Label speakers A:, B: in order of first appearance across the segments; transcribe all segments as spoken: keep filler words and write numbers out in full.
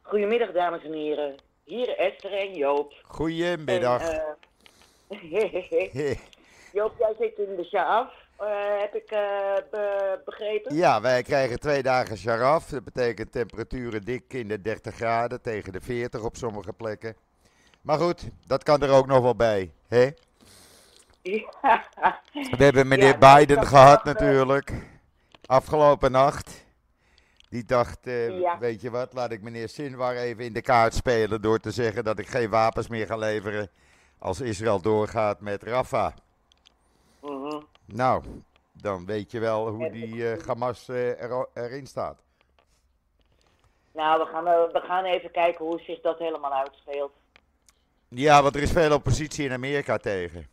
A: Goedemiddag, dames en heren. Hier Esther en Joop.
B: Goedemiddag.
A: En, uh, Joop, jij zit in de Sjaaf, uh, heb ik uh, be begrepen?
B: Ja, wij krijgen twee dagen Sharaf. Dat betekent temperaturen dik in de dertig graden tegen de veertig op sommige plekken. Maar goed, dat kan er ook nog wel bij, hè?
A: Ja.
B: We hebben meneer
A: Ja, nou,
B: Biden gehad natuurlijk, afgelopen nacht. Die dacht, uh,
A: ja.
B: weet je wat, laat ik meneer Sinwar even in de kaart spelen door te zeggen dat ik geen wapens meer ga leveren als Israël doorgaat met Rafah.
A: Mm-hmm.
B: Nou, dan weet je wel hoe die uh, Hamas uh, er, erin staat.
A: Nou, we gaan, uh, we gaan even kijken hoe zich dat helemaal uitspeelt.
B: Ja, want er is veel oppositie in Amerika tegen.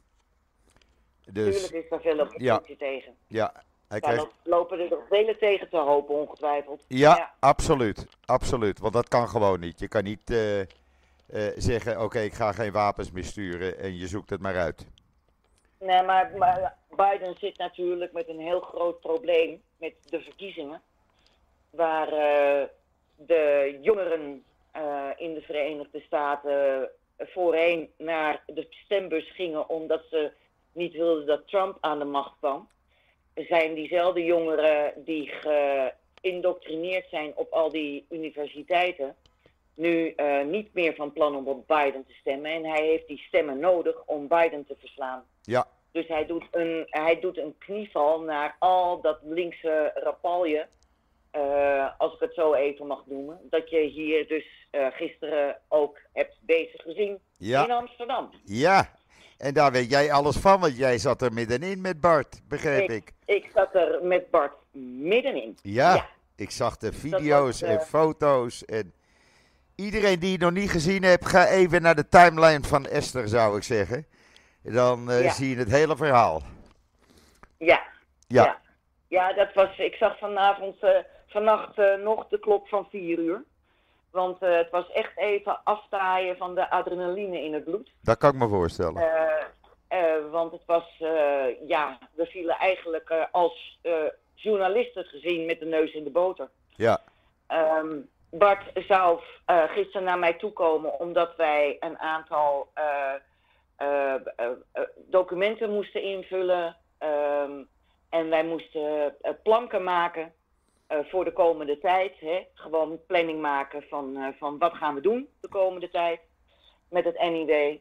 B: Dus,
A: Tuurlijk is er veel oppositie
B: ja,
A: tegen.
B: Ja, hij
A: Daar
B: krijgt...
A: lopen er nog vele tegen te hopen, ongetwijfeld.
B: Ja,
A: Ja.
B: absoluut. Absoluut. Want dat kan gewoon niet. Je kan niet uh, uh, zeggen, oké, okay, ik ga geen wapens meer sturen en je zoekt het maar uit.
A: Nee, maar, maar Biden zit natuurlijk met een heel groot probleem met de verkiezingen. Waar uh, de jongeren uh, in de Verenigde Staten voorheen naar de stembus gingen omdat ze niet wilden dat Trump aan de macht kwam. Er zijn diezelfde jongeren die geïndoctrineerd zijn op al die universiteiten nu uh, niet meer van plan om op Biden te stemmen. En hij heeft die stemmen nodig om Biden te verslaan.
B: Ja.
A: Dus hij doet een, hij doet een knieval naar al dat linkse rapalje, uh, als ik het zo even mag noemen. Dat je hier dus uh, gisteren ook hebt bezig gezien
B: ja.
A: in Amsterdam.
B: Ja, en daar weet jij alles van, want jij zat er middenin met Bart, begreep ik.
A: Ik, ik zat er met Bart middenin.
B: Ja, ja. Ik zag de video's was, uh... en foto's en... Iedereen die het nog niet gezien heeft, ga even naar de timeline van Esther, zou ik zeggen. Dan uh, ja. zie je het hele verhaal.
A: Ja. Ja. Ja, ja dat was, ik zag vanavond, uh, vannacht uh, nog de klok van vier uur. Want uh, het was echt even aftaaien van de adrenaline in het bloed.
B: Dat kan ik me voorstellen.
A: Uh, uh, want het was, uh, ja, we vielen eigenlijk uh, als uh, journalisten gezien met de neus in de boter.
B: Ja.
A: Um, Bart zou uh, gisteren naar mij toekomen omdat wij een aantal uh, uh, uh, uh, documenten moesten invullen. Um, en wij moesten uh, planken maken uh, voor de komende tijd. Hè? Gewoon planning maken van, uh, van wat gaan we doen de komende tijd met het N I W.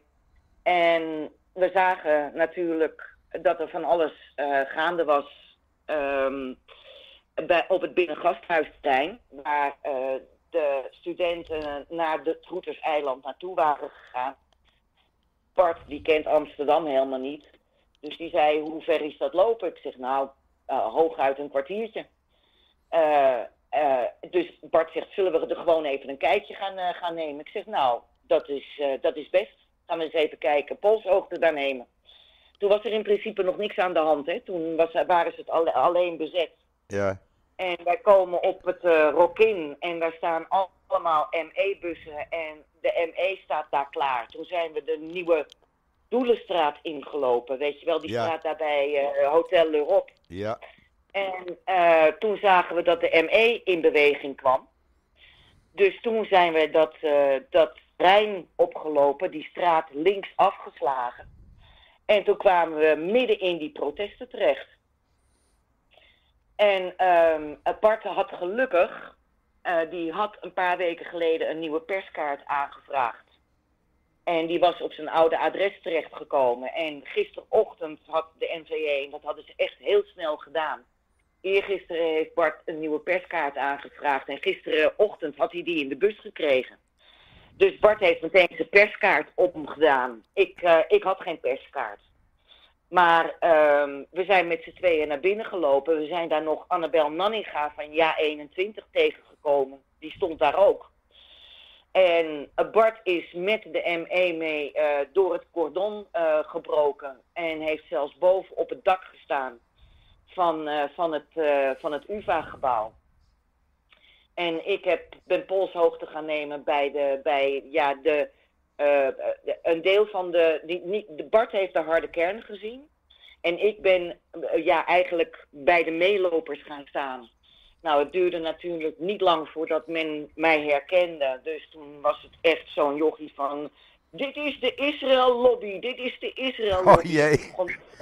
A: En we zagen natuurlijk dat er van alles uh, gaande was um, bij, op het Binnengasthuisterrein, waar uh, de studenten naar het Groeterseiland naartoe waren gegaan. Bart, die kent Amsterdam helemaal niet. Dus die zei, hoe ver is dat lopen? Ik zeg, nou, uh, hooguit een kwartiertje. Uh, uh, dus Bart zegt, zullen we er gewoon even een kijkje gaan, uh, gaan nemen? Ik zeg, nou, dat is, uh, dat is best. Gaan we eens even kijken, polshoogte daar nemen. Toen was er in principe nog niks aan de hand, hè. Toen was, waren ze het al, alleen bezet.
B: Ja.
A: En wij komen op het uh, Rokin en daar staan allemaal M E-bussen en de M E staat daar klaar. Toen zijn we de nieuwe Doelenstraat ingelopen, weet je wel, die
B: ja.
A: straat daar bij uh, Hotel l'Europe.
B: Ja.
A: En uh, toen zagen we dat de M E in beweging kwam. Dus toen zijn we dat, uh, dat terrein opgelopen, die straat links afgeslagen. En toen kwamen we midden in die protesten terecht. En um, Bart had gelukkig, uh, die had een paar weken geleden een nieuwe perskaart aangevraagd. En die was op zijn oude adres terechtgekomen. En gisterochtend had de N V A, en dat hadden ze echt heel snel gedaan. Eergisteren heeft Bart een nieuwe perskaart aangevraagd. En gisterenochtend had hij die in de bus gekregen. Dus Bart heeft meteen zijn perskaart omgedaan. Ik, uh, ik had geen perskaart. Maar um, we zijn met z'n tweeën naar binnen gelopen. We zijn daar nog Annabel Nanninga van Ja eenentwintig tegengekomen. Die stond daar ook. En uh, Bart is met de M E mee uh, door het cordon uh, gebroken. En heeft zelfs boven op het dak gestaan van, uh, van het, uh, van het U vA gebouw. En ik heb, ben polshoogte gaan nemen bij de, bij, ja, de, uh, de een deel van de, die, niet, de Bart heeft de harde kern gezien. En ik ben, uh, ja, eigenlijk bij de meelopers gaan staan. Nou, het duurde natuurlijk niet lang voordat men mij herkende. Dus toen was het echt zo'n jochie van... Dit is de Israël lobby, dit is de Israël lobby.
B: Oh jee.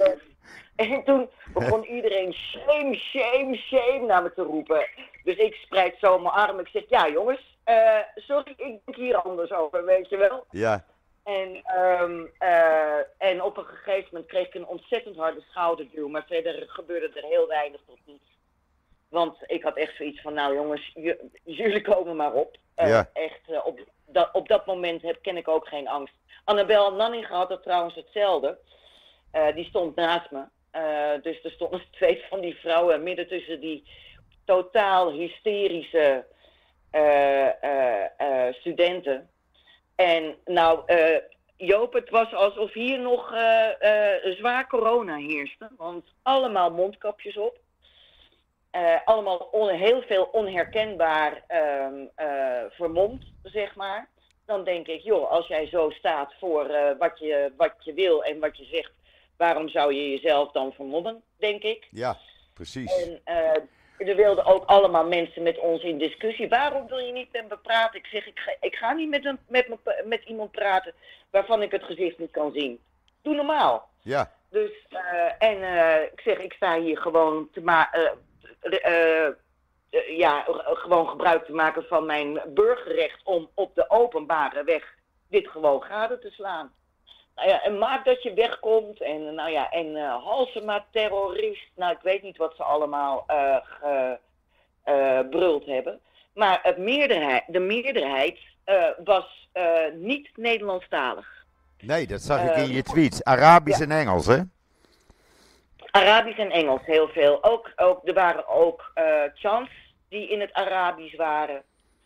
A: En toen begon iedereen shame, shame, shame naar me te roepen. Dus ik spreid zo mijn arm. Ik zeg, ja jongens, uh, sorry, ik denk hier anders over, weet je wel.
B: Ja.
A: En, um, uh, en op een gegeven moment kreeg ik een ontzettend harde schouderduw. Maar verder gebeurde er heel weinig tot niets. Want ik had echt zoiets van, nou jongens, j- jullie komen maar op. Uh,
B: Ja.
A: Echt, uh, op, da- op dat moment heb, ken ik ook geen angst. Annabel Nanninga had het trouwens hetzelfde. Uh, die stond naast me. Uh, dus er stonden twee van die vrouwen midden tussen die totaal hysterische uh, uh, uh, studenten. En nou, uh, Joop, het was alsof hier nog uh, uh, zwaar corona heerste. Want allemaal mondkapjes op. Uh, allemaal on, heel veel onherkenbaar um, uh, vermomd, zeg maar. Dan denk ik, joh, als jij zo staat voor uh, wat, je, wat je wil en wat je zegt, waarom zou je jezelf dan vermommen, denk ik.
B: Ja, precies.
A: En uh, er wilden ook allemaal mensen met ons in discussie. Waarom wil je niet met me praten? Ik zeg, ik ga, ik ga niet met, een, met, me, met iemand praten waarvan ik het gezicht niet kan zien. Doe normaal.
B: Ja.
A: Dus, uh, en uh, ik zeg, ik sta hier gewoon te maken... Uh, uh, uh, ja, gewoon gebruik te maken van mijn burgerrecht om op de openbare weg dit gewoon gade te slaan. Nou ja, en maak dat je wegkomt en nou ja, en uh, Halsema terrorist, nou ik weet niet wat ze allemaal uh, gebruld uh, hebben. Maar het meerderheid, de meerderheid uh, was uh, niet Nederlandstalig.
B: Nee, dat zag ik
A: Uh,
B: in je tweets. Arabisch
A: ja.
B: en Engels, hè?
A: Arabisch en Engels, heel veel. Ook, ook, er waren ook uh, chants die in het Arabisch waren.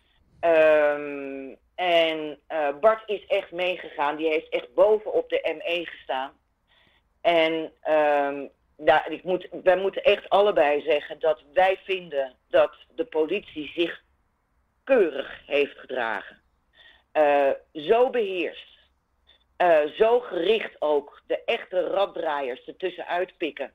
A: Um, en uh, Bart is echt meegegaan. Die heeft echt bovenop de M E gestaan. En um, ja, ik moet, wij moeten echt allebei zeggen dat wij vinden dat de politie zich keurig heeft gedragen. Uh, zo beheerst. Uh, zo gericht ook, de echte raddraaiers ertussenuit pikken.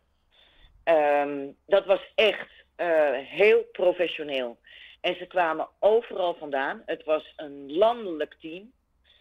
A: Um, dat was echt uh, heel professioneel. En ze kwamen overal vandaan. Het was een landelijk team.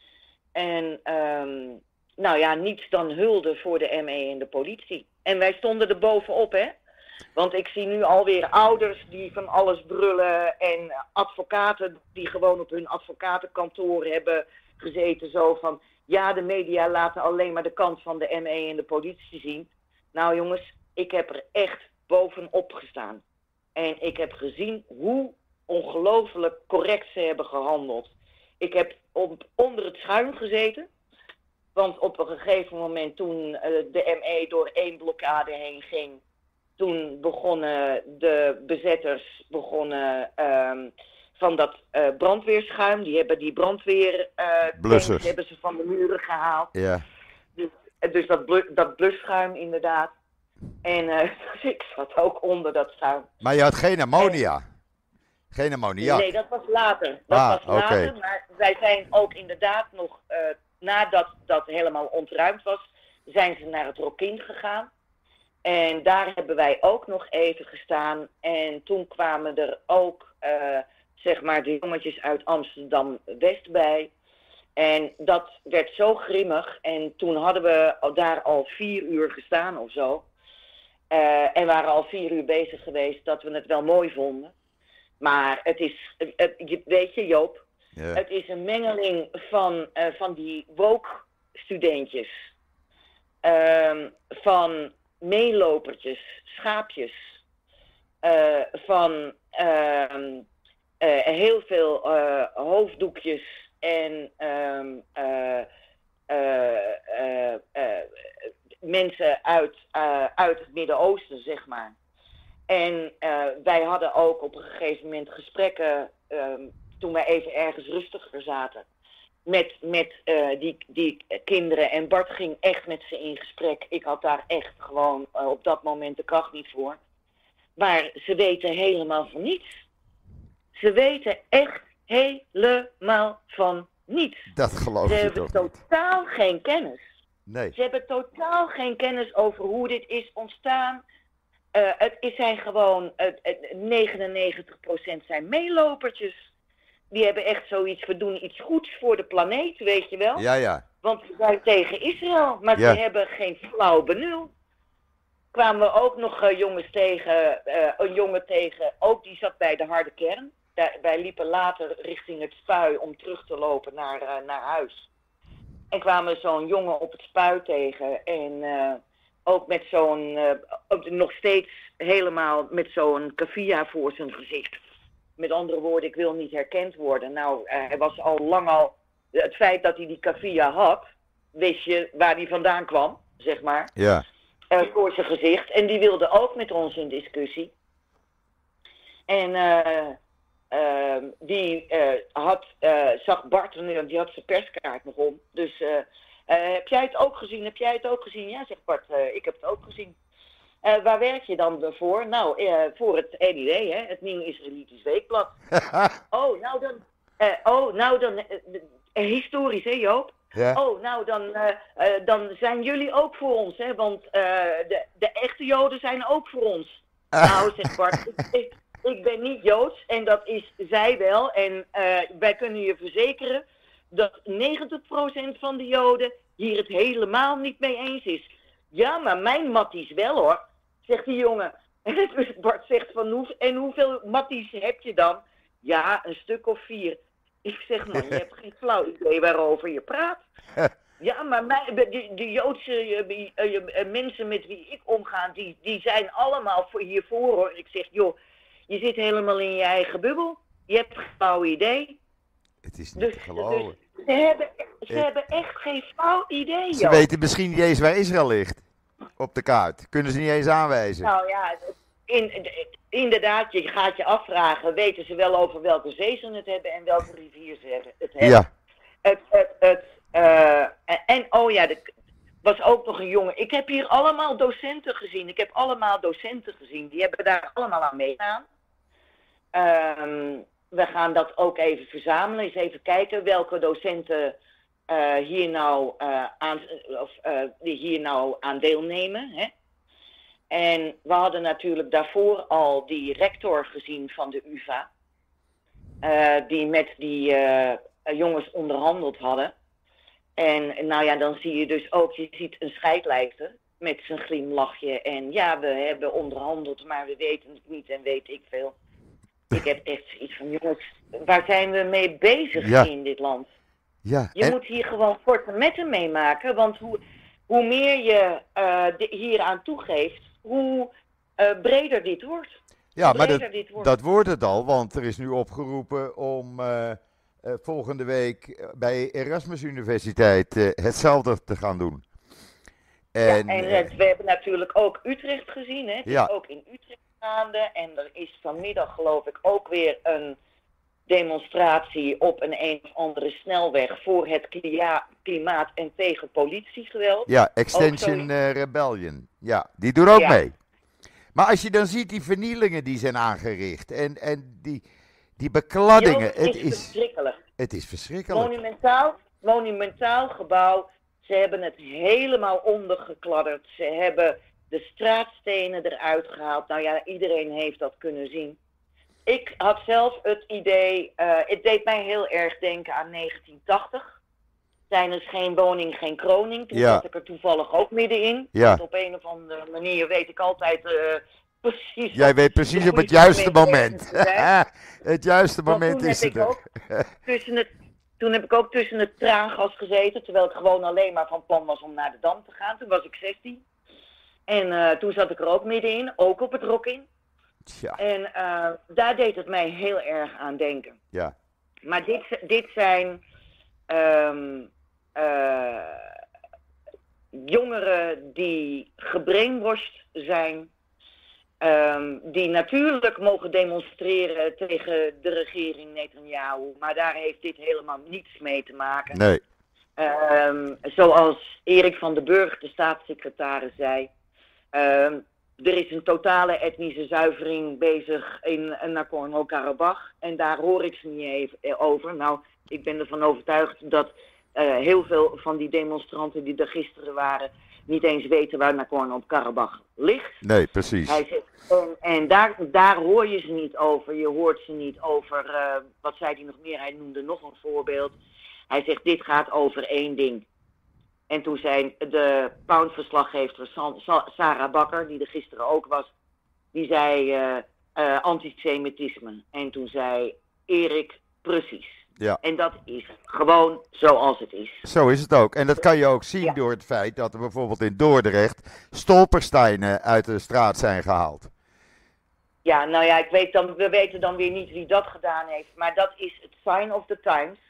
A: En um, nou ja, niets dan hulde voor de M E en de politie. En wij stonden er bovenop, hè. Want ik zie nu alweer ouders die van alles brullen en advocaten die gewoon op hun advocatenkantoor hebben gezeten zo van... Ja, de media laten alleen maar de kant van de M E en de politie zien. Nou jongens, ik heb er echt bovenop gestaan. En ik heb gezien hoe ongelooflijk correct ze hebben gehandeld. Ik heb op, onder het schuim gezeten. Want op een gegeven moment toen uh, de M E door één blokkade heen ging... Toen begonnen de bezetters begonnen, um, van dat uh, brandweerschuim. Die hebben die brandweer uh, hebben ze van de muren gehaald.
B: Ja.
A: Dus, dus dat, blu dat blusschuim inderdaad. En uh, dus ik zat ook onder dat schuim.
B: Maar je had geen ammonia? En... Geen ammoniak?
A: Nee, dat was later. Dat
B: ah,
A: was later,
B: okay.
A: Maar wij zijn ook inderdaad nog, uh, nadat dat helemaal ontruimd was, zijn ze naar het Rokin gegaan. En daar hebben wij ook nog even gestaan. En toen kwamen er ook, uh, zeg maar, de jongetjes uit Amsterdam-West bij. En dat werd zo grimmig. En toen hadden we daar al vier uur gestaan of zo. Uh, en waren al vier uur bezig geweest dat we het wel mooi vonden. Maar het is, uh, weet je Joop,
B: yeah.
A: Het is een mengeling van, uh, van die woke-studentjes. Uh, van... meelopertjes, schaapjes, uh, van uh, uh, heel veel uh, hoofddoekjes en um, uh, uh, uh, uh, mensen uit, uh, uit het Midden-Oosten, zeg maar. En uh, wij hadden ook op een gegeven moment gesprekken, um, toen wij even ergens rustiger zaten. Met, met uh, die, die kinderen. En Bart ging echt met ze in gesprek. Ik had daar echt gewoon uh, op dat moment de kracht niet voor. Maar ze weten helemaal van niets. Ze weten echt helemaal van niets.
B: Dat geloof
A: ze
B: ik
A: hebben
B: toch
A: totaal niet. geen kennis.
B: Nee.
A: Ze hebben totaal geen kennis over hoe dit is ontstaan. Uh, het zijn gewoon, uh, negenennegentig procent zijn meelopertjes. Die hebben echt zoiets, we doen iets goeds voor de planeet, weet je wel.
B: Ja, ja.
A: Want we zijn tegen Israël, maar
B: ja.
A: ze hebben geen flauw benul. Kwamen we ook nog uh, jongens tegen, uh, een jongen tegen, ook die zat bij de harde kern. Daar, wij liepen later richting het spui om terug te lopen naar, uh, naar huis. En kwamen we zo'n jongen op het spui tegen en uh, ook met zo'n, uh, nog steeds helemaal met zo'n kavia voor zijn gezicht. Met andere woorden, ik wil niet herkend worden. Nou, uh, hij was al lang al, het feit dat hij die kavia had, wist je waar hij vandaan kwam, zeg maar.
B: Ja.
A: Uh, voor zijn gezicht. En die wilde ook met ons in discussie. En uh, uh, die uh, had, uh, zag Bart, die had zijn perskaart nog om. Dus uh, uh, heb jij het ook gezien? Heb jij het ook gezien? Ja, zegt Bart, uh, ik heb het ook gezien. Uh, waar werk je dan voor? Nou, uh, voor het N I W, hè, het Nieuw Israëlitisch Weekblad. oh, nou dan, uh, oh, nou dan, uh, uh, historisch hè Joop?
B: Ja.
A: Oh, nou dan, uh, uh, dan zijn jullie ook voor ons, hè? Want uh, de, de echte Joden zijn ook voor ons. Nou, zegt Bart, ik, ik, ik ben niet Joods en dat is zij wel. En uh, wij kunnen je verzekeren dat negentig procent van de Joden hier het helemaal niet mee eens is. Ja, maar mijn matties wel hoor, zegt die jongen. En dus Bart zegt van, hoe, en hoeveel matties heb je dan? Ja, een stuk of vier. Ik zeg, man, je hebt geen flauw idee waarover je praat. Ja, maar mij, de, de Joodse uh, uh, uh, mensen met wie ik omga, die, die zijn allemaal voor hiervoor hoor. Ik zeg, joh, je zit helemaal in je eigen bubbel. Je hebt geen flauw idee.
B: Het is niet
A: dus,
B: te geloven.
A: Dus ze hebben, ze het, hebben echt geen flauw idee,
B: Ze
A: joh.
B: weten misschien niet eens waar Israël ligt. Op de kaart. Kunnen ze niet eens aanwijzen.
A: Nou ja, in, inderdaad, je gaat je afvragen, weten ze wel over welke zee ze het hebben en welke rivier ze het hebben.
B: Ja.
A: Het, het, het, uh, en oh ja, er was ook nog een jongen. Ik heb hier allemaal docenten gezien. Ik heb allemaal docenten gezien. Die hebben daar allemaal aan meegedaan. Um, we gaan dat ook even verzamelen. Eens even kijken welke docenten uh, hier, nou, uh, aan, of, uh, die hier nou aan deelnemen. Hè? En we hadden natuurlijk daarvoor al die rector gezien van de U vA. Uh, die met die uh, jongens onderhandeld hadden. En nou ja, dan zie je dus ook, je ziet een scheidlijster met zijn glimlachje. En ja, we hebben onderhandeld, maar we weten het niet en weet ik veel. Ik heb echt zoiets van, jongens, waar zijn we mee bezig ja. in dit land?
B: Ja,
A: je
B: en...
A: moet hier gewoon korte metten meemaken, want hoe, hoe meer je uh, hier aan toegeeft, hoe uh, breder dit wordt.
B: Ja, maar dat, dat wordt het al, want er is nu opgeroepen om uh, uh, volgende week bij Erasmus Universiteit uh, hetzelfde te gaan doen.
A: En, ja, en uh, we hebben natuurlijk ook Utrecht gezien, hè? Het
B: ja.
A: is ook in Utrecht gaande en er is vanmiddag geloof ik ook weer een demonstratie op een een of andere snelweg voor het klia- klimaat en tegen politiegeweld.
B: Ja, Extinction uh, Rebellion. Ja, die doen ook ja. mee. Maar als je dan ziet die vernielingen die zijn aangericht en, en die, die bekladdingen.
A: Jo, het,
B: het
A: is
B: is
A: verschrikkelijk.
B: Het is verschrikkelijk.
A: Monumentaal, monumentaal gebouw. Ze hebben het helemaal ondergekladderd. Ze hebben de straatstenen eruit gehaald. Nou ja, iedereen heeft dat kunnen zien. Ik had zelf het idee, uh, het deed mij heel erg denken aan negentien tachtig. Tijdens geen woning, geen kroning. Toen
B: ja.
A: zat ik er toevallig ook middenin.
B: Ja.
A: Want op een of andere manier weet ik altijd uh, precies...
B: Jij weet precies op het juiste moment. Het juiste moment is het er.
A: tussen het, toen heb ik ook tussen het traangas gezeten. Terwijl ik gewoon alleen maar van plan was om naar de Dam te gaan. Toen was ik zestien. En uh, toen zat ik er ook middenin. Ook op het Rokin.
B: Ja.
A: En uh, daar deed het mij heel erg aan denken.
B: Ja.
A: Maar dit, dit zijn um, uh, jongeren die gebrainwashed zijn. Um, die natuurlijk mogen demonstreren tegen de regering Netanyahu. Maar daar heeft dit helemaal niets mee te maken.
B: Nee.
A: Um, zoals Erik van den Burg, de staatssecretaris, zei. Um, Er is een totale etnische zuivering bezig in Nagorno-Karabakh. En daar hoor ik ze niet even over. Nou, ik ben ervan overtuigd dat uh, heel veel van die demonstranten die er gisteren waren niet eens weten waar Nagorno-Karabakh ligt.
B: Nee, precies.
A: Hij zegt, en en daar, daar hoor je ze niet over. Je hoort ze niet over, uh, wat zei hij nog meer? Hij noemde nog een voorbeeld. Hij zegt, dit gaat over één ding. En toen zei de Pound-verslaggever Sarah Bakker, die er gisteren ook was, die zei uh, uh, antisemitisme. En toen zei Erik, precies.
B: Ja.
A: En dat is gewoon zoals het is.
B: Zo is het ook. En dat kan je ook zien ja. door het feit dat er bijvoorbeeld in Dordrecht stolpersteinen uit de straat zijn gehaald.
A: Ja, nou ja, ik weet dan, we weten dan weer niet wie dat gedaan heeft. Maar dat is het sign of the times.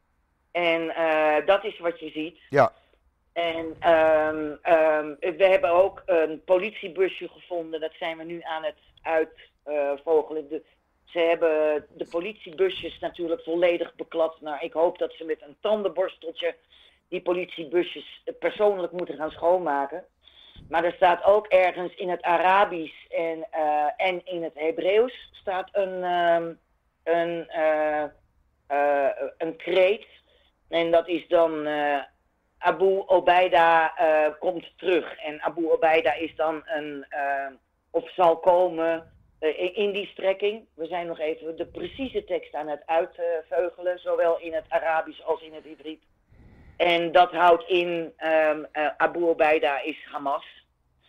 A: En uh, dat is wat je ziet.
B: Ja.
A: En um, um, we hebben ook een politiebusje gevonden. Dat zijn we nu aan het uitvogelen. Uh, Ze hebben de politiebusjes natuurlijk volledig beklad. Nou, ik hoop dat ze met een tandenborsteltje die politiebusjes persoonlijk moeten gaan schoonmaken. Maar er staat ook ergens in het Arabisch en, uh, en in het Hebreeuws staat een, um, een, uh, uh, een kreet. En dat is dan uh, Abu Obaida uh, komt terug. En Abu Obaida is dan een, uh, of zal komen... Uh, in die strekking. We zijn nog even de precieze tekst aan het uitveugelen, zowel in het Arabisch als in het Hebreeuws. En dat houdt in, um, uh, Abu Obaida is Hamas,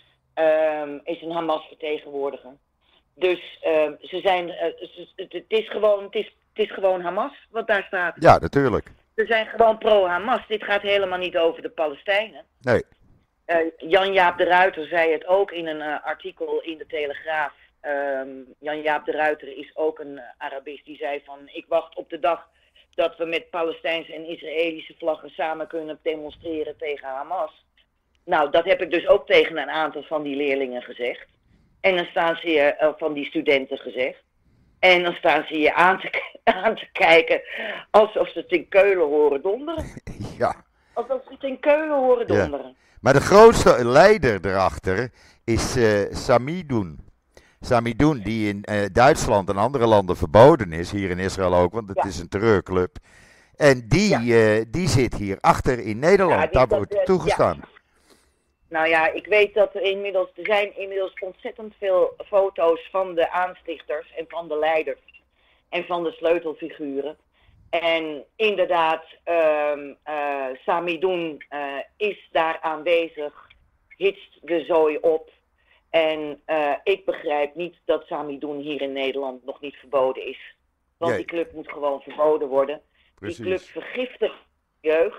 A: um, is een Hamas-vertegenwoordiger. Dus uh, ze zijn, uh, ze, het, het, is gewoon, het, is, het is gewoon Hamas wat daar staat.
B: Ja, natuurlijk.
A: Ze zijn gewoon pro-Hamas. Dit gaat helemaal niet over de Palestijnen.
B: Nee.
A: Uh, Jan-Jaap de Ruiter zei het ook in een uh, artikel in de Telegraaf. Um, Jan-Jaap de Ruiter is ook een uh, Arabist die zei van ik wacht op de dag dat we met Palestijnse en Israëlische vlaggen samen kunnen demonstreren tegen Hamas. Nou, dat heb ik dus ook tegen een aantal van die leerlingen gezegd. En dan staan ze je, uh, van die studenten gezegd. En dan staan ze je aan te, aan te kijken alsof ze het in Keulen horen donderen.
B: Ja.
A: Alsof ze het in Keulen horen donderen.
B: Ja. Maar de grootste leider erachter is uh, Samidoun. Samidoun, die in uh, Duitsland en andere landen verboden is, hier in Israël ook, want het ja. is een terreurclub. En die, ja. uh, die zit hier achter in Nederland, ja, daar wordt uh, toegestaan.
A: Ja. Nou ja, ik weet dat er inmiddels, er zijn inmiddels ontzettend veel foto's van de aanstichters en van de leiders en van de sleutelfiguren. En inderdaad, um, uh, Samidoun uh, is daar aanwezig, hitst de zooi op. En uh, ik begrijp niet dat Samidoun hier in Nederland nog niet verboden is. Want Jee. die club moet gewoon verboden worden. Precies. Die club vergiftigt jeugd.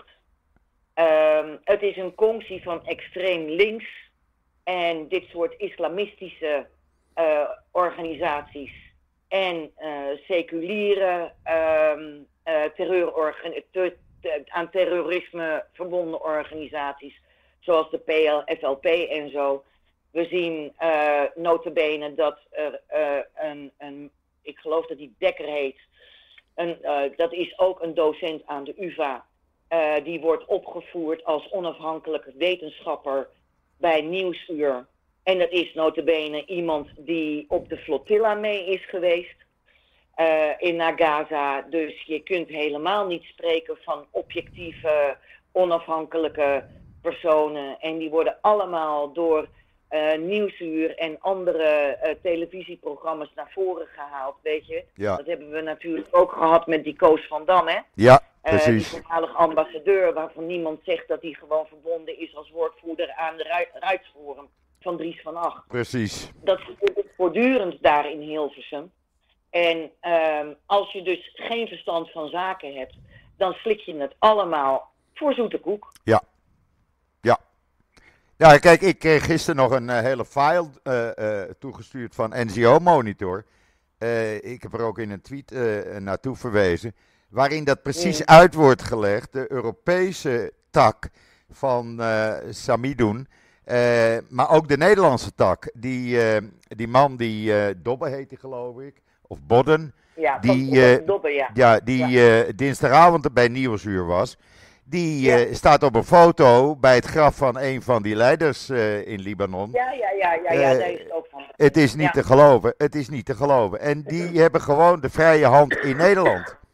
A: Um, het is een conctie van extreem links. En dit soort islamistische uh, organisaties en uh, seculiere um, uh, terreurorgan- te, te, aan terrorisme verbonden organisaties. Zoals de P L F L P en zo. We zien uh, nota bene dat er uh, een, een, ik geloof dat die Dekker heet, een, uh, dat is ook een docent aan de U vA. Uh, die wordt opgevoerd als onafhankelijk wetenschapper bij Nieuwsuur. En dat is nota bene iemand die op de flotilla mee is geweest uh, in naar Gaza. Dus je kunt helemaal niet spreken van objectieve, onafhankelijke personen. En die worden allemaal door uh, Nieuwsuur en andere uh, televisieprogramma's naar voren gehaald, weet je. Ja. Dat hebben we natuurlijk ook gehad met die Koos van Dam, hè.
B: Ja, precies. Uh,
A: die voormalig ambassadeur, waarvan niemand zegt dat hij gewoon verbonden is als woordvoerder aan de Ruitsforum van Dries van Acht.
B: Precies.
A: Dat is voortdurend daar in Hilversum. En um, als je dus geen verstand van zaken hebt, dan slik je het allemaal voor zoete koek.
B: Ja. Ja. Ja, kijk, ik kreeg gisteren nog een uh, hele file uh, uh, toegestuurd van N G O Monitor. Uh, ik heb er ook in een tweet uh, naartoe verwezen. Waarin dat precies mm. uit wordt gelegd. De Europese tak van uh, Samidoun. Uh, maar ook de Nederlandse tak. Die, uh, die man die uh, Dobbe heette, geloof ik. Of Bodden.
A: Ja,
B: die, uh,
A: Dobbe, ja.
B: ja, die ja. Uh, dinsdagavond bij Nieuwsuur was. Die ja. uh, staat op een foto bij het graf van een van die leiders uh, in Libanon.
A: Ja, ja, ja, ja, ja uh, daar is het ook van.
B: Het is niet ja. te geloven. Het is niet te geloven. En die hebben gewoon de vrije hand in Nederland.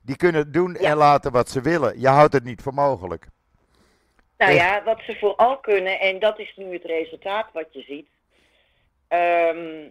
B: Die kunnen doen
A: Ja.
B: en laten wat ze willen. Je houdt het niet voor mogelijk.
A: Nou
B: Echt.
A: ja, wat ze vooral kunnen, en dat is nu het resultaat wat je ziet, ehm,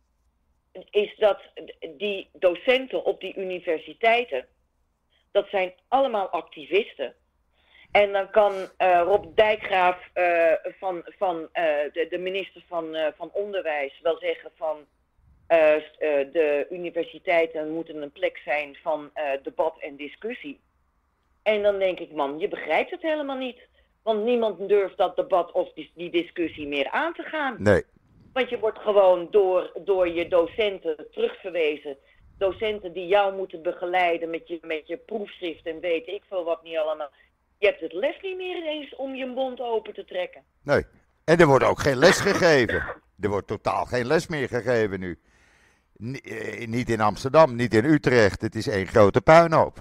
A: is dat die docenten op die universiteiten, dat zijn allemaal activisten. En dan kan uh, Rob Dijkgraaf uh, van, van uh, de, de minister van, uh, van Onderwijs wel zeggen van uh, uh, de universiteiten moeten een plek zijn van uh, debat en discussie. En dan denk ik, man, je begrijpt het helemaal niet. Want niemand durft dat debat of die, die discussie meer aan te gaan.
B: Nee.
A: Want je wordt gewoon door, door je docenten terugverwezen. Docenten die jou moeten begeleiden met je, met je proefschrift en weet ik veel wat niet allemaal. Je hebt het les niet meer eens om je mond open te trekken.
B: Nee. En er wordt ook geen les gegeven. Er wordt totaal geen les meer gegeven nu. N- eh, niet in Amsterdam, niet in Utrecht. Het is één grote puinhoop.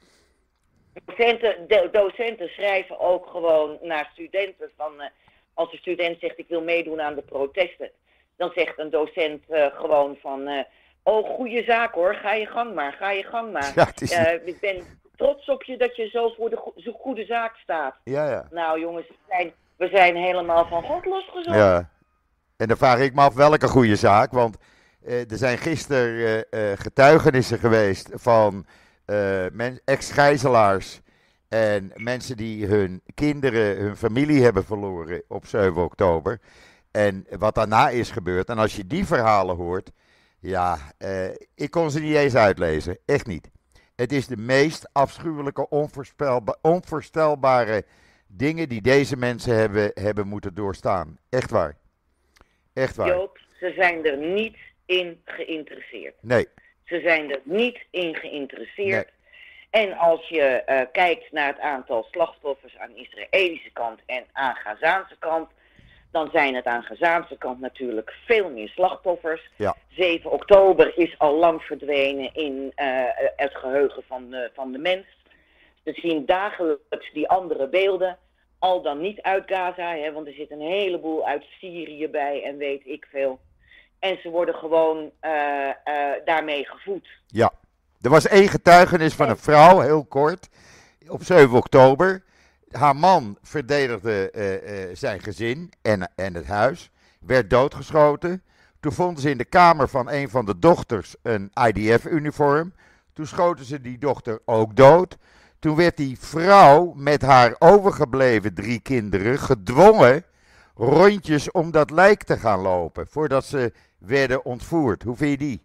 A: Docenten, de, docenten schrijven ook gewoon naar studenten van... Uh, als een student zegt ik wil meedoen aan de protesten. Dan zegt een docent uh, gewoon van... Uh, oh, goede zaak hoor, ga je gang maar, ga je gang maar.
B: Ja, het is
A: uh,
B: niet-
A: ik ben trots op je dat je zo voor de go- zo goede zaak staat.
B: Ja, ja.
A: Nou jongens, we zijn, we zijn helemaal van God losgezonden.
B: Ja. En dan vraag ik me af welke goede zaak. Want eh, er zijn gisteren eh, eh, getuigenissen geweest van eh, men- ex-gijzelaars. En mensen die hun kinderen, hun familie hebben verloren op zeven oktober. En wat daarna is gebeurd. En als je die verhalen hoort. Ja, eh, ik kon ze niet eens uitlezen. Echt niet. Het is de meest afschuwelijke, onvoorspelba- onvoorstelbare dingen die deze mensen hebben, hebben moeten doorstaan. Echt waar. Echt waar.
A: Joop, ze zijn er niet in geïnteresseerd.
B: Nee,
A: Ze zijn er niet in geïnteresseerd. En als je uh, kijkt naar het aantal slachtoffers aan de Israëlische kant en aan Gazaanse kant, dan zijn het aan Gazaanse kant natuurlijk veel meer slachtoffers.
B: Ja.
A: zeven oktober is al lang verdwenen in uh, het geheugen van de, van de mens. We zien dagelijks die andere beelden, al dan niet uit Gaza, hè, want er zit een heleboel uit Syrië bij en weet ik veel. En ze worden gewoon uh, uh, daarmee gevoed.
B: ja. Er was één getuigenis van een vrouw, heel kort, op zeven oktober. Haar man verdedigde uh, uh, zijn gezin en, en het huis, werd doodgeschoten. Toen vonden ze in de kamer van een van de dochters een I D F-uniform. Toen schoten ze die dochter ook dood. Toen werd die vrouw met haar overgebleven drie kinderen gedwongen rondjes om dat lijk te gaan lopen, voordat ze werden ontvoerd. Hoe vind je die?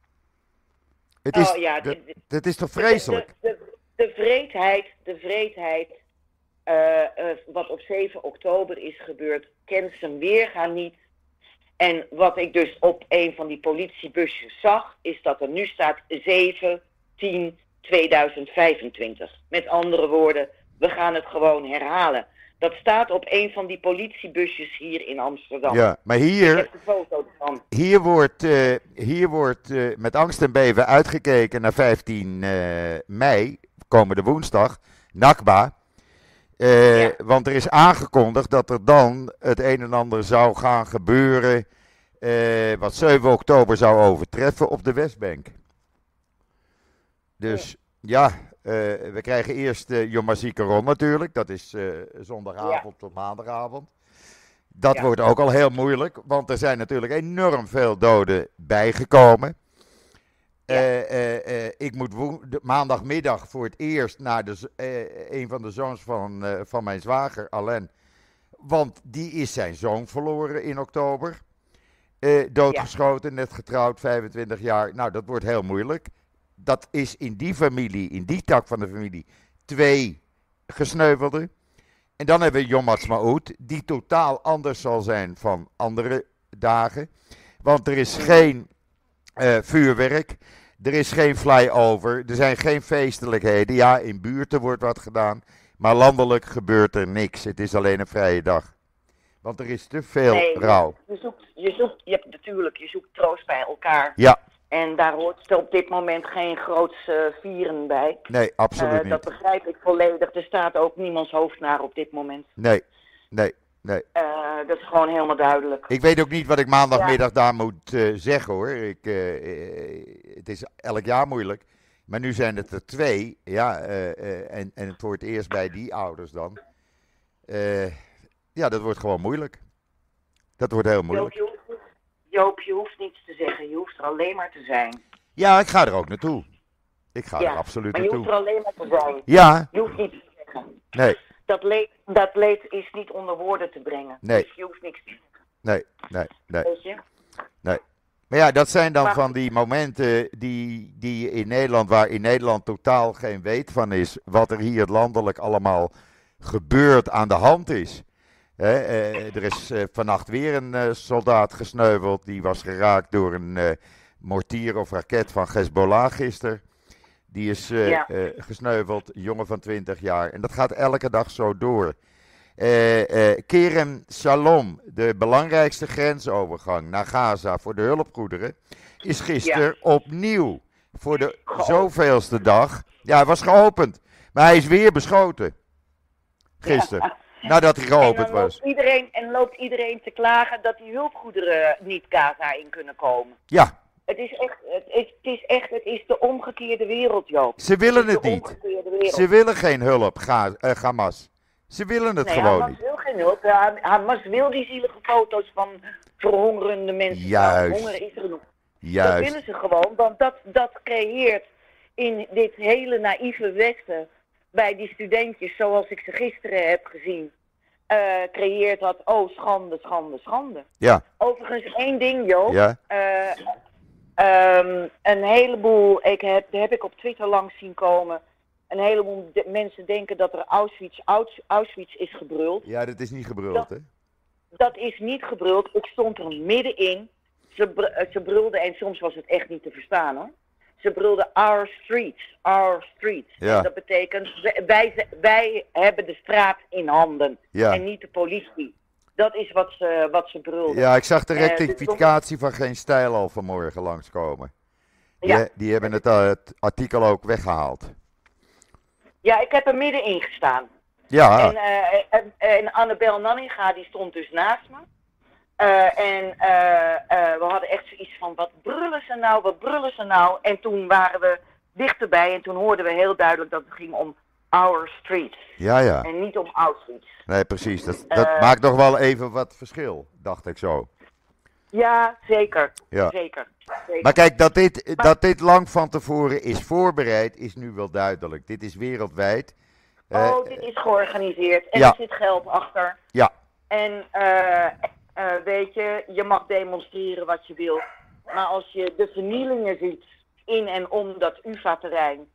B: Het is,
A: Oh ja,
B: dat,
A: de-
B: dat is toch
A: De,
B: vreselijk?
A: de, de vreedheid, de vreedheid uh, uh, wat op zeven oktober is gebeurd, kent zijn weerga niet. En wat ik dus op een van die politiebusjes zag, is dat er nu staat zeven tien tweeduizend vijfentwintig. Met andere woorden, we gaan het gewoon herhalen. Dat staat op een van die politiebusjes hier in Amsterdam.
B: Ja, maar
A: Ik
B: hier,
A: heb de foto van.
B: hier wordt, uh, hier wordt uh, met angst en beven uitgekeken naar vijftien mei, komende woensdag, Nakba. Uh,
A: Ja.
B: Want er is aangekondigd dat er dan het een en ander zou gaan gebeuren, uh, wat zeven oktober zou overtreffen op de Westbank. Dus ja, uh, we krijgen eerst uh, Yom HaZikaron natuurlijk, dat is uh, zondagavond
A: Ja.
B: tot maandagavond. Dat
A: Ja.
B: wordt ook al heel moeilijk, want er zijn natuurlijk enorm veel doden bijgekomen.
A: Ja.
B: Uh, uh, uh, ik moet woe- de- maandagmiddag voor het eerst naar de, z- uh, een van de zoons van, uh, van mijn zwager, Alain. Want die is zijn zoon verloren in oktober. Uh, doodgeschoten, net getrouwd, vijfentwintig jaar. Nou, dat wordt heel moeilijk. Dat is in die familie, in die tak van de familie, twee gesneuvelden. En dan hebben we Yom Ha'atzmaut, die totaal anders zal zijn van andere dagen. Want er is geen uh, vuurwerk, er is geen flyover, er zijn geen feestelijkheden. Ja, in buurten wordt wat gedaan, maar landelijk gebeurt er niks. Het is alleen een vrije dag. Want er is te veel
A: Nee,
B: rouw.
A: Je zoekt, je zoekt, je hebt natuurlijk, je zoekt troost bij elkaar.
B: Ja,
A: En daar hoort op dit moment geen groots uh, vieren bij.
B: nee, absoluut
A: Uh, dat
B: niet.
A: begrijp ik volledig. Er staat ook niemands hoofd naar op dit moment.
B: Nee, nee, nee.
A: Uh, dat is gewoon helemaal duidelijk.
B: Ik weet ook niet wat ik maandagmiddag daar moet uh, zeggen hoor. Ik, uh, uh, het is elk jaar moeilijk. Maar nu zijn het er twee. Ja, uh, uh, en, en het wordt eerst bij die ouders dan. Uh, ja, dat wordt gewoon moeilijk. Dat wordt heel moeilijk.
A: Joop je, hoeft, Joop, je hoeft niets te zeggen. Je hoeft er alleen maar te zijn.
B: Ja, ik ga er ook naartoe. Ik ga
A: ja,
B: er absoluut
A: maar je
B: naartoe.
A: hoeft er alleen maar te zijn.
B: Ja.
A: Je hoeft niets te zeggen.
B: Nee.
A: Dat leed, dat leed is niet onder woorden te brengen.
B: Nee.
A: Dus je hoeft niks te zeggen.
B: Nee, nee, nee.
A: Weet je?
B: Nee. Maar ja, dat zijn dan
A: maar,
B: van die momenten die, die in Nederland, waar in Nederland totaal geen weet van is, wat er hier landelijk allemaal gebeurt, aan de hand is. He, eh, er is eh, vannacht weer een uh, soldaat gesneuveld, die was geraakt door een uh, mortier of raket van Hezbollah gisteren. Die is uh,
A: ja.
B: uh, gesneuveld, een jongen van twintig jaar. En dat gaat elke dag zo door. Uh, uh, Kerem Shalom, de belangrijkste grensovergang naar Gaza voor de hulpgoederen, is gisteren ja. opnieuw voor de geopend. zoveelste dag. Ja, hij was geopend, maar hij is weer beschoten. Gisteren, ja. nadat hij geopend
A: en
B: was.
A: Loopt iedereen, en loopt iedereen te klagen dat die hulpgoederen niet Gaza in kunnen komen.
B: Ja.
A: Het is echt, het is, het is echt, het is de omgekeerde wereld, Joop.
B: Ze willen het, het niet. Ze willen geen hulp, Ga, uh, Hamas. Ze willen het
A: nee,
B: gewoon
A: Hamas
B: niet.
A: Wil geen hulp. Ja, Hamas wil die zielige foto's van verhongerende mensen.
B: Juist.
A: Honger is er genoeg.
B: Juist.
A: Dat willen ze gewoon, want dat, dat creëert in dit hele naïeve Westen, bij die studentjes zoals ik ze gisteren heb gezien, uh, creëert dat, oh schande, schande, schande.
B: Ja.
A: Overigens één ding, Joop.
B: Ja.
A: Uh, um, een heleboel, ik heb, heb ik op Twitter langs zien komen. Een heleboel de, mensen denken dat er Auschwitz, Auschwitz is gebruld.
B: Ja, dat is niet gebruld,
A: dat,
B: hè?
A: Dat is niet gebruld. Ik stond er middenin. Ze, br ze brulden, en soms was het echt niet te verstaan, hoor. Ze brulden our streets, our streets.
B: Ja.
A: En dat betekent, wij, wij hebben de straat in handen.
B: Ja.
A: En niet de politie. Dat is wat ze, wat ze brulden.
B: Ja, ik zag de
A: Uh,
B: rectificatie van Geen Stijl al vanmorgen langskomen. Die,
A: Ja.
B: die hebben het, uh, het artikel ook weggehaald.
A: Ja, ik heb er middenin gestaan.
B: Ja.
A: En, uh, en, en Annabel Nanninga, die stond dus naast me. Uh, en uh, uh, we hadden echt zoiets van, wat brullen ze nou, wat brullen ze nou? En toen waren we dichterbij en toen hoorden we heel duidelijk dat het ging om our streets.
B: Ja, ja.
A: En niet om Auschwitz.
B: Nee, precies. Dat, dat
A: Uh,
B: maakt nog wel even wat verschil, dacht ik zo.
A: Ja, zeker.
B: Ja.
A: Zeker. zeker.
B: Maar kijk, dat dit, dat dit lang van tevoren is voorbereid, is nu wel duidelijk. Dit is wereldwijd.
A: Oh,
B: uh,
A: dit is georganiseerd. En
B: ja.
A: er zit geld achter.
B: Ja.
A: En uh, uh, weet je, je mag demonstreren wat je wil. Maar als je de vernielingen ziet in en om dat U V A-terrein,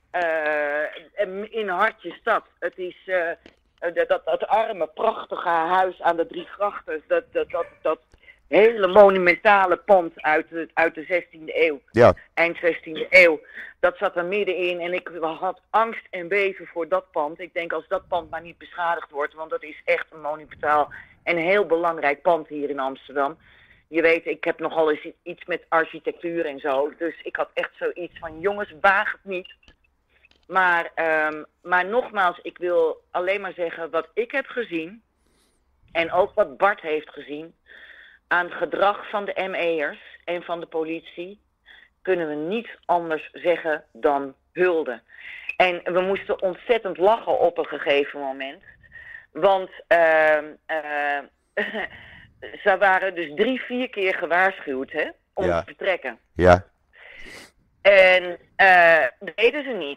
A: uh, in Hartje-stad. Het is uh, dat, dat, dat arme, prachtige huis aan de Drie Grachten. Dat, dat, dat, dat hele monumentale pand uit de, uit de zestiende eeuw.
B: Ja.
A: Eind zestiende eeuw. Dat zat er middenin en ik had angst en beven voor dat pand. Ik denk, als dat pand maar niet beschadigd wordt, want dat is echt een monumentaal en heel belangrijk pand hier in Amsterdam. Je weet, ik heb nogal eens iets met architectuur en zo. Dus ik had echt zoiets van, jongens, waag het niet. Maar, um, maar nogmaals, ik wil alleen maar zeggen wat ik heb gezien. En ook wat Bart heeft gezien. Aan het gedrag van de M E'ers en van de politie kunnen we niet anders zeggen dan hulde. En we moesten ontzettend lachen op een gegeven moment. Want uh, uh, ze waren dus drie, vier keer gewaarschuwd, hè, om
B: ja.
A: te vertrekken.
B: Ja.
A: En uh, dat deden ze niet.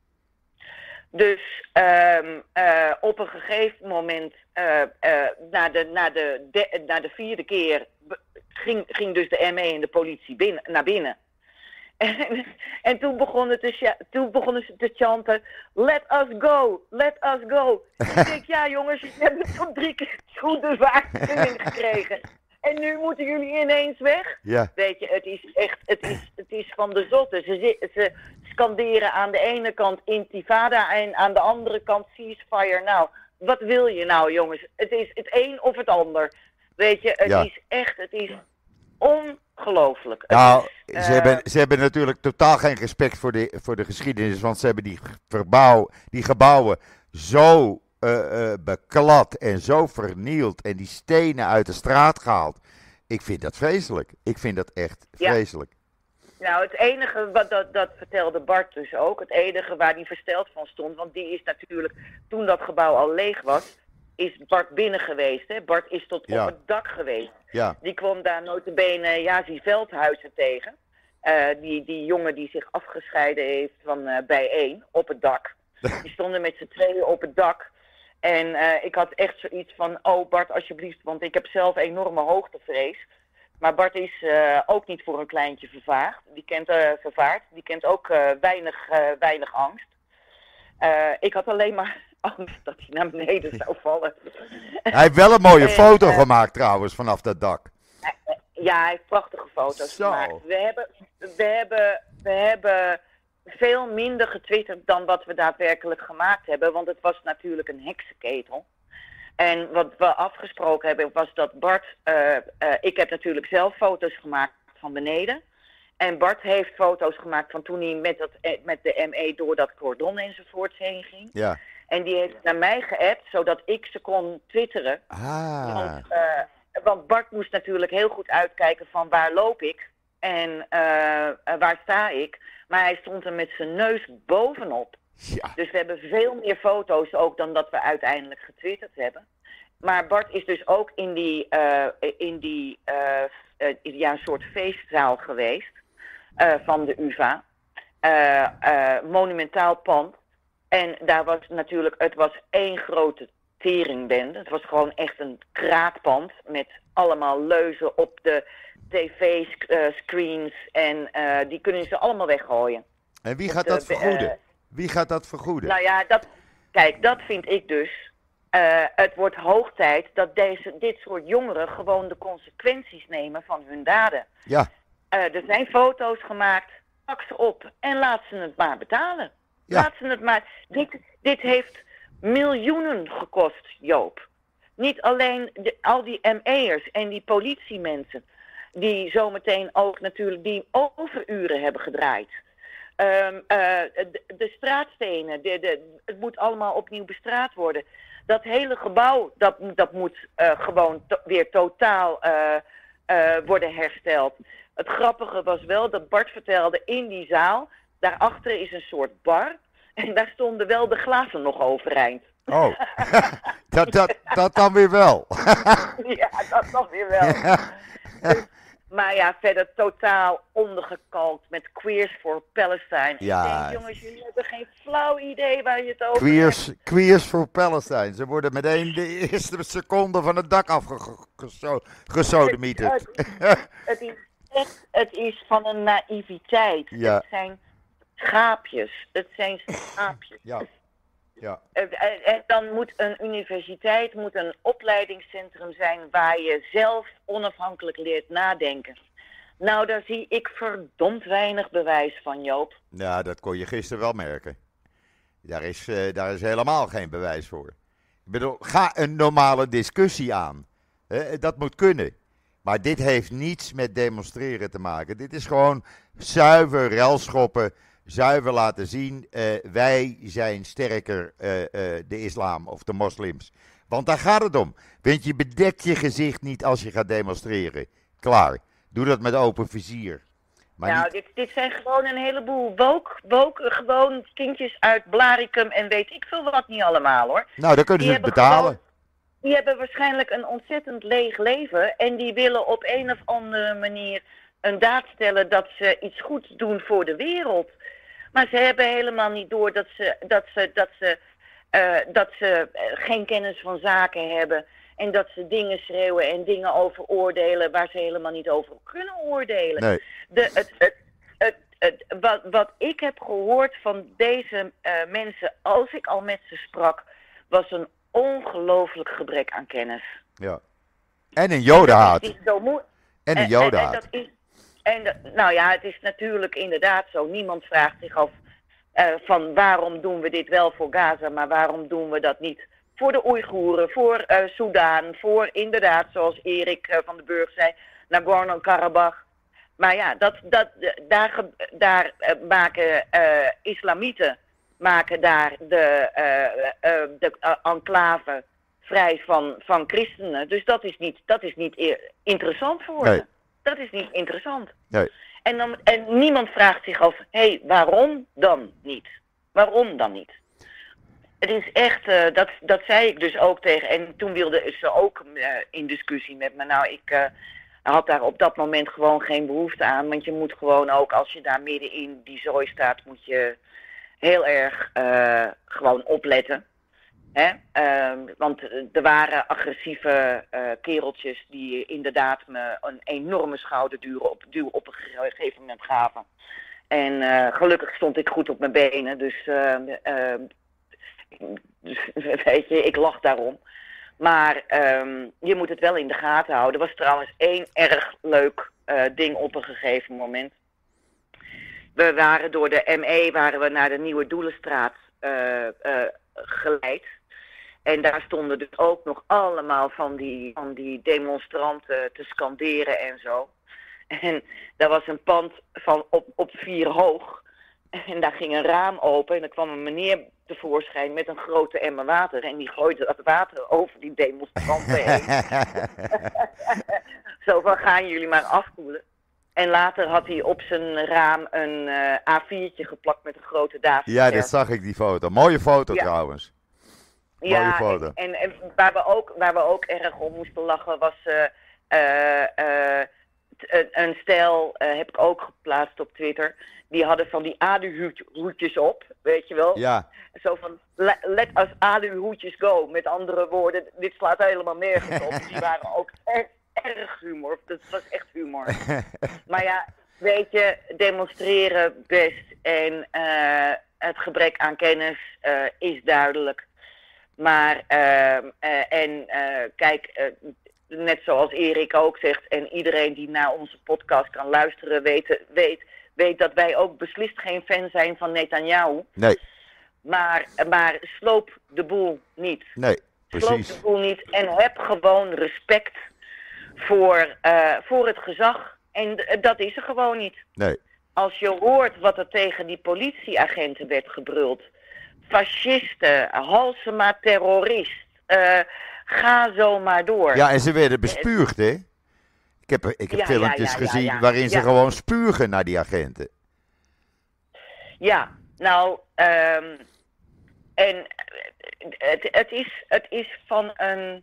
A: Dus um, uh, op een gegeven moment, uh, uh, na, de, na, de, de, na de vierde keer, ging, ging dus de M E en de politie binnen, naar binnen. En, en toen, begonnen te, toen begonnen ze te chanten, let us go, let us go. Ik denk, ja jongens, je hebt het al drie keer goede waarschuwing gekregen. En nu moeten jullie ineens weg?
B: Ja.
A: Weet je, het is echt, het is, het is van de zotte. Ze, ze scanderen aan de ene kant intifada en aan de andere kant ceasefire. Nou, wat wil je nou jongens? Het is het een of het ander. Weet je, het
B: ja.
A: is echt, het is ongelooflijk.
B: Nou,
A: is, uh,
B: ze, hebben, ze hebben natuurlijk totaal geen respect voor de, voor de geschiedenis, want ze hebben die, verbouw, die gebouwen zo uh, uh, beklad en zo vernield en die stenen uit de straat gehaald. Ik vind dat vreselijk. Ik vind dat echt vreselijk.
A: Nou, het enige, wat dat, dat vertelde Bart dus ook, het enige waar hij versteld van stond, want die is natuurlijk, toen dat gebouw al leeg was, is Bart binnen geweest. Hè? Bart is tot
B: Ja.
A: op het dak geweest.
B: Ja.
A: Die kwam daar notabene Jazi Veldhuizen tegen. Uh, die, die jongen die zich afgescheiden heeft van uh, bijeen op het dak. Die stonden met z'n tweeën op het dak. En uh, ik had echt zoiets van, oh Bart alsjeblieft, want ik heb zelf enorme hoogtevrees. Maar Bart is uh, ook niet voor een kleintje vervaagd. Die kent, uh, vervaard. Die kent ook uh, weinig, uh, weinig angst. Uh, ik had alleen maar angst dat hij naar beneden zou vallen.
B: Hij heeft wel een mooie
A: en,
B: foto
A: uh,
B: gemaakt trouwens vanaf dat dak.
A: Ja, hij heeft prachtige foto's
B: Zo.
A: gemaakt. We hebben, we, hebben, we hebben veel minder getwitterd dan wat we daadwerkelijk gemaakt hebben. Want het was natuurlijk een heksenketel. En wat we afgesproken hebben was dat Bart... Uh, uh, ik heb natuurlijk zelf foto's gemaakt van beneden. En Bart heeft foto's gemaakt van toen hij met, dat, met de M E door dat cordon enzovoorts heen ging.
B: Ja.
A: En die heeft naar mij geappt, zodat ik ze kon twitteren.
B: Ah.
A: Want, uh, want Bart moest natuurlijk heel goed uitkijken van waar loop ik en uh, uh, waar sta ik. Maar hij stond er met zijn neus bovenop.
B: Ja.
A: Dus we hebben veel meer foto's ook dan dat we uiteindelijk getwitterd hebben. Maar Bart is dus ook in die, uh, in die uh, uh, ja, een soort feestzaal geweest uh, van de U vA. Uh, uh, monumentaal pand. En daar was natuurlijk, het was één grote teringbende. Het was gewoon echt een kraakpand met allemaal leuzen op de tv-screens. En uh, die kunnen ze allemaal weggooien.
B: En wie gaat dat vergoeden? Uh, Wie gaat dat vergoeden?
A: Nou ja, dat, kijk, dat vind ik dus. Uh, het wordt hoog tijd dat deze, dit soort jongeren gewoon de consequenties nemen van hun daden.
B: Ja.
A: Uh, er zijn foto's gemaakt, pak ze op en laat ze het maar betalen. Ja. Laat ze het maar. Dit, dit heeft miljoenen gekost, Joop. Niet alleen de, al die M E'ers en die politiemensen, die zometeen ook natuurlijk die overuren hebben gedraaid. Um, uh, de, de straatstenen, de, de, het moet allemaal opnieuw bestraat worden. Dat hele gebouw, dat, dat moet uh, gewoon to, weer totaal uh, uh, worden hersteld. Het grappige was wel dat Bart vertelde in die zaal, daarachter is een soort bar. En daar stonden wel de glazen nog overeind.
B: Oh, dat, dat, dat dan weer wel.
A: Ja, dat dan weer wel. Ja. Dus, maar ja, verder totaal ondergekalkt met Queers for Palestine.
B: Ja.
A: Ik denk, jongens, jullie hebben geen flauw idee waar je het over
B: Queers,
A: hebt.
B: Queers for Palestine. Ze worden meteen de eerste seconde van het dak afgesodemieterd.
A: Het, het, het, is echt, het is van een naïviteit.
B: Ja.
A: Het zijn schaapjes. Het zijn schaapjes.
B: Ja. Ja.
A: En, en dan moet een universiteit, moet een opleidingscentrum zijn waar je zelf onafhankelijk leert nadenken. Nou, daar zie ik verdomd weinig bewijs van, Joop.
B: Ja, dat kon je gisteren wel merken. Daar is, uh, daar is helemaal geen bewijs voor. Ik bedoel, ga een normale discussie aan. He, dat moet kunnen. Maar dit heeft niets met demonstreren te maken. Dit is gewoon zuiver relschoppen. Zuiver laten zien, uh, wij zijn sterker, uh, uh, de islam of de moslims. Want daar gaat het om. Want je bedekt je gezicht niet als je gaat demonstreren. Klaar. Doe dat met open vizier. Maar
A: nou,
B: niet...
A: dit, dit zijn gewoon een heleboel woke, woke, gewoon kindjes uit Blaricum en weet ik veel wat niet allemaal, hoor.
B: Nou, dan kunnen
A: die
B: ze het betalen.
A: Gewoon, die hebben waarschijnlijk een ontzettend leeg leven en die willen op een of andere manier een daad stellen dat ze iets goeds doen voor de wereld. Maar ze hebben helemaal niet door dat ze, dat ze, dat ze, uh, dat ze geen kennis van zaken hebben. En dat ze dingen schreeuwen en dingen over oordelen waar ze helemaal niet over kunnen oordelen.
B: Nee.
A: De, het, het, het, het, wat, wat ik heb gehoord van deze uh, mensen, als ik al met ze sprak, was een ongelooflijk gebrek aan kennis.
B: Ja. En een jodenhaat.
A: En, zo moe-
B: en een
A: en,
B: jodenhaat.
A: en, en dat is, En de, nou ja, het is natuurlijk inderdaad zo. Niemand vraagt zich af uh, van waarom doen we dit wel voor Gaza, maar waarom doen we dat niet voor de Oeigoeren, voor uh, Soudaan, voor inderdaad, zoals Erik uh, van den Burg zei, Nagorno-Karabakh. Maar ja, dat, dat, daar, daar uh, maken uh, islamieten maken daar de, uh, uh, de uh, enclave vrij van, van christenen. Dus dat is niet, dat is niet interessant voor
B: nee.
A: ze. Dat is niet interessant.
B: Nee.
A: En, dan, en niemand vraagt zich af, hé, hey, waarom dan niet? Waarom dan niet? Het is echt, uh, dat, dat zei ik dus ook tegen, en toen wilde ze ook uh, in discussie met me. Nou, ik uh, had daar op dat moment gewoon geen behoefte aan, want je moet gewoon ook, als je daar midden in die zooi staat, moet je heel erg uh, gewoon opletten. Hè? Uh, want er waren agressieve uh, kereltjes die inderdaad me een enorme schouderduw op, duw op een gegeven moment gaven. En uh, gelukkig stond ik goed op mijn benen, dus, uh, uh, dus weet je, ik lach daarom. Maar um, je moet het wel in de gaten houden. Er was trouwens één erg leuk uh, ding op een gegeven moment. We waren door de M E waren we naar de Nieuwe Doelenstraat uh, uh, geleid. En daar stonden dus ook nog allemaal van die, van die demonstranten te scanderen en zo. En daar was een pand van op, op vier hoog. En daar ging een raam open en er kwam een meneer tevoorschijn met een grote emmer water. En die gooide dat water over die demonstranten heen. Zo van, gaan jullie maar afkoelen. En later had hij op zijn raam een uh, A viertje geplakt met een grote Davidster.
B: Ja, dat zag ik, die foto. Mooie foto ja. trouwens. Mooie
A: ja,
B: foto.
A: En, en, en waar, we ook, waar we ook erg om moesten lachen was uh, uh, uh, t, een stel, uh, heb ik ook geplaatst op Twitter. Die hadden van die aluhoedjes op, weet je wel.
B: Ja.
A: Zo van, let us aluhoedjes go. Met andere woorden, dit slaat helemaal nergens op. Die waren ook echt erg humor. Dat was echt humor. Maar ja, weet je, demonstreren best. En uh, het gebrek aan kennis uh, is duidelijk. Maar, uh, uh, en uh, kijk, uh, net zoals Erik ook zegt, en iedereen die naar onze podcast kan luisteren, weet, weet, weet dat wij ook beslist geen fan zijn van Netanyahu.
B: Nee.
A: Maar, maar sloop de boel niet.
B: Nee, precies.
A: Sloop de boel niet en heb gewoon respect voor, uh, voor het gezag. En d- dat is er gewoon niet.
B: Nee.
A: Als je hoort wat er tegen die politieagenten werd gebruld. Fascisten, Halsema terrorist. Uh, ga zo maar door.
B: Ja, en ze werden bespuugd, hè? Ik heb, ik heb
A: ja,
B: filmpjes
A: ja, ja,
B: gezien
A: ja, ja.
B: waarin ze
A: ja.
B: gewoon spugen naar die agenten.
A: Ja, nou, um, en het, het, is, het is van een...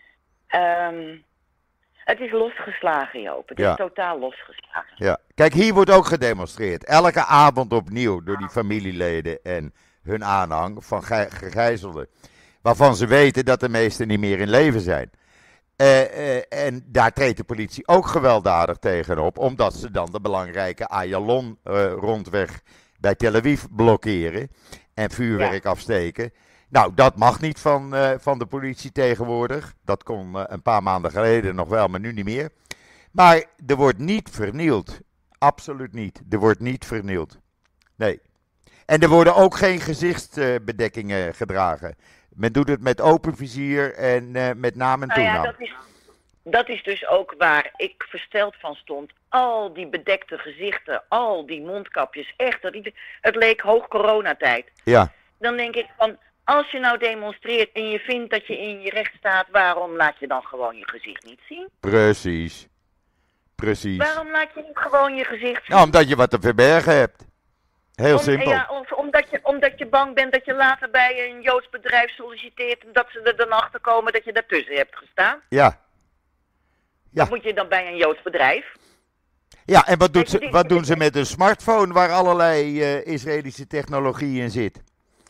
A: Um, het is losgeslagen, Joop. Het
B: ja.
A: is totaal losgeslagen.
B: Ja. Kijk, hier wordt ook gedemonstreerd. Elke avond opnieuw door die familieleden en hun aanhang van gegijzelden. Waarvan ze weten dat de meesten niet meer in leven zijn. Uh, uh, en daar treedt de politie ook gewelddadig tegenop. Omdat ze dan de belangrijke Ayalon uh, rondweg bij Tel Aviv blokkeren. En vuurwerk ja. afsteken. Nou, dat mag niet van, uh, van de politie tegenwoordig. Dat kon uh, een paar maanden geleden nog wel, maar nu niet meer. Maar er wordt niet vernield. Absoluut niet. Er wordt niet vernield. Nee. En er worden ook geen gezichtsbedekkingen uh, gedragen. Men doet het met open vizier en uh, met naam en
A: nou
B: toenaam.
A: Ja, dat is, dat is dus ook waar ik versteld van stond. Al die bedekte gezichten, al die mondkapjes. Echt, dat, het leek hoog coronatijd.
B: Ja.
A: Dan denk ik van, als je nou demonstreert en je vindt dat je in je recht staat, waarom laat je dan gewoon je gezicht niet zien?
B: Precies. Precies.
A: Waarom laat je niet gewoon je gezicht zien?
B: Nou, omdat je wat te verbergen hebt. Heel
A: Om,
B: simpel.
A: Ja, of omdat je, omdat je bang bent dat je later bij een Joods bedrijf solliciteert en dat ze er dan achter komen dat je daartussen hebt gestaan.
B: Ja. Ja.
A: Of moet je dan bij een Joods bedrijf?
B: Ja, en wat, doet ze, wat doen ze met een smartphone waar allerlei uh, Israëlische technologie in zit?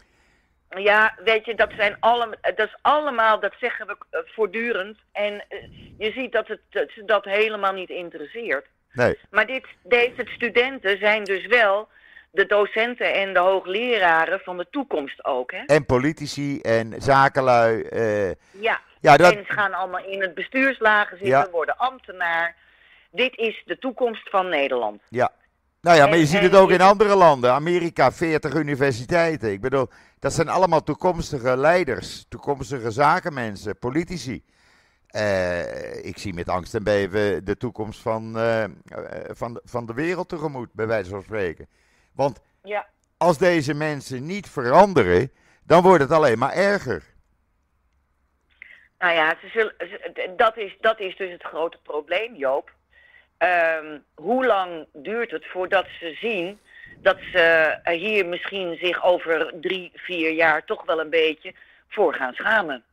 A: Ja, weet je, dat zijn allemaal, dat is allemaal, dat zeggen we uh, voortdurend. En uh, je ziet dat het dat ze dat helemaal niet interesseert.
B: Nee.
A: Maar dit, deze studenten zijn dus wel de docenten en de hoogleraren van de toekomst ook, hè?
B: En politici en zakenlui. Uh,
A: ja,
B: ja dat...
A: en ze gaan allemaal in het bestuurslagen zitten, ja. worden ambtenaar. Dit is de toekomst van Nederland.
B: Ja. Nou ja, maar je
A: en,
B: ziet het ook in andere landen. Amerika, veertig universiteiten. Ik bedoel, dat zijn allemaal toekomstige leiders, toekomstige zakenmensen, politici. Uh, ik zie met angst en beven de toekomst van, uh, uh, van, de, van de wereld tegemoet, bij wijze van spreken. Want
A: ja.
B: als deze mensen niet veranderen, dan wordt het alleen maar erger.
A: Nou ja, ze zullen, dat, is, dat is dus het grote probleem, Joop. um, hoe lang duurt het voordat ze zien dat ze uh, hier misschien zich over drie, vier jaar toch wel een beetje voor gaan schamen?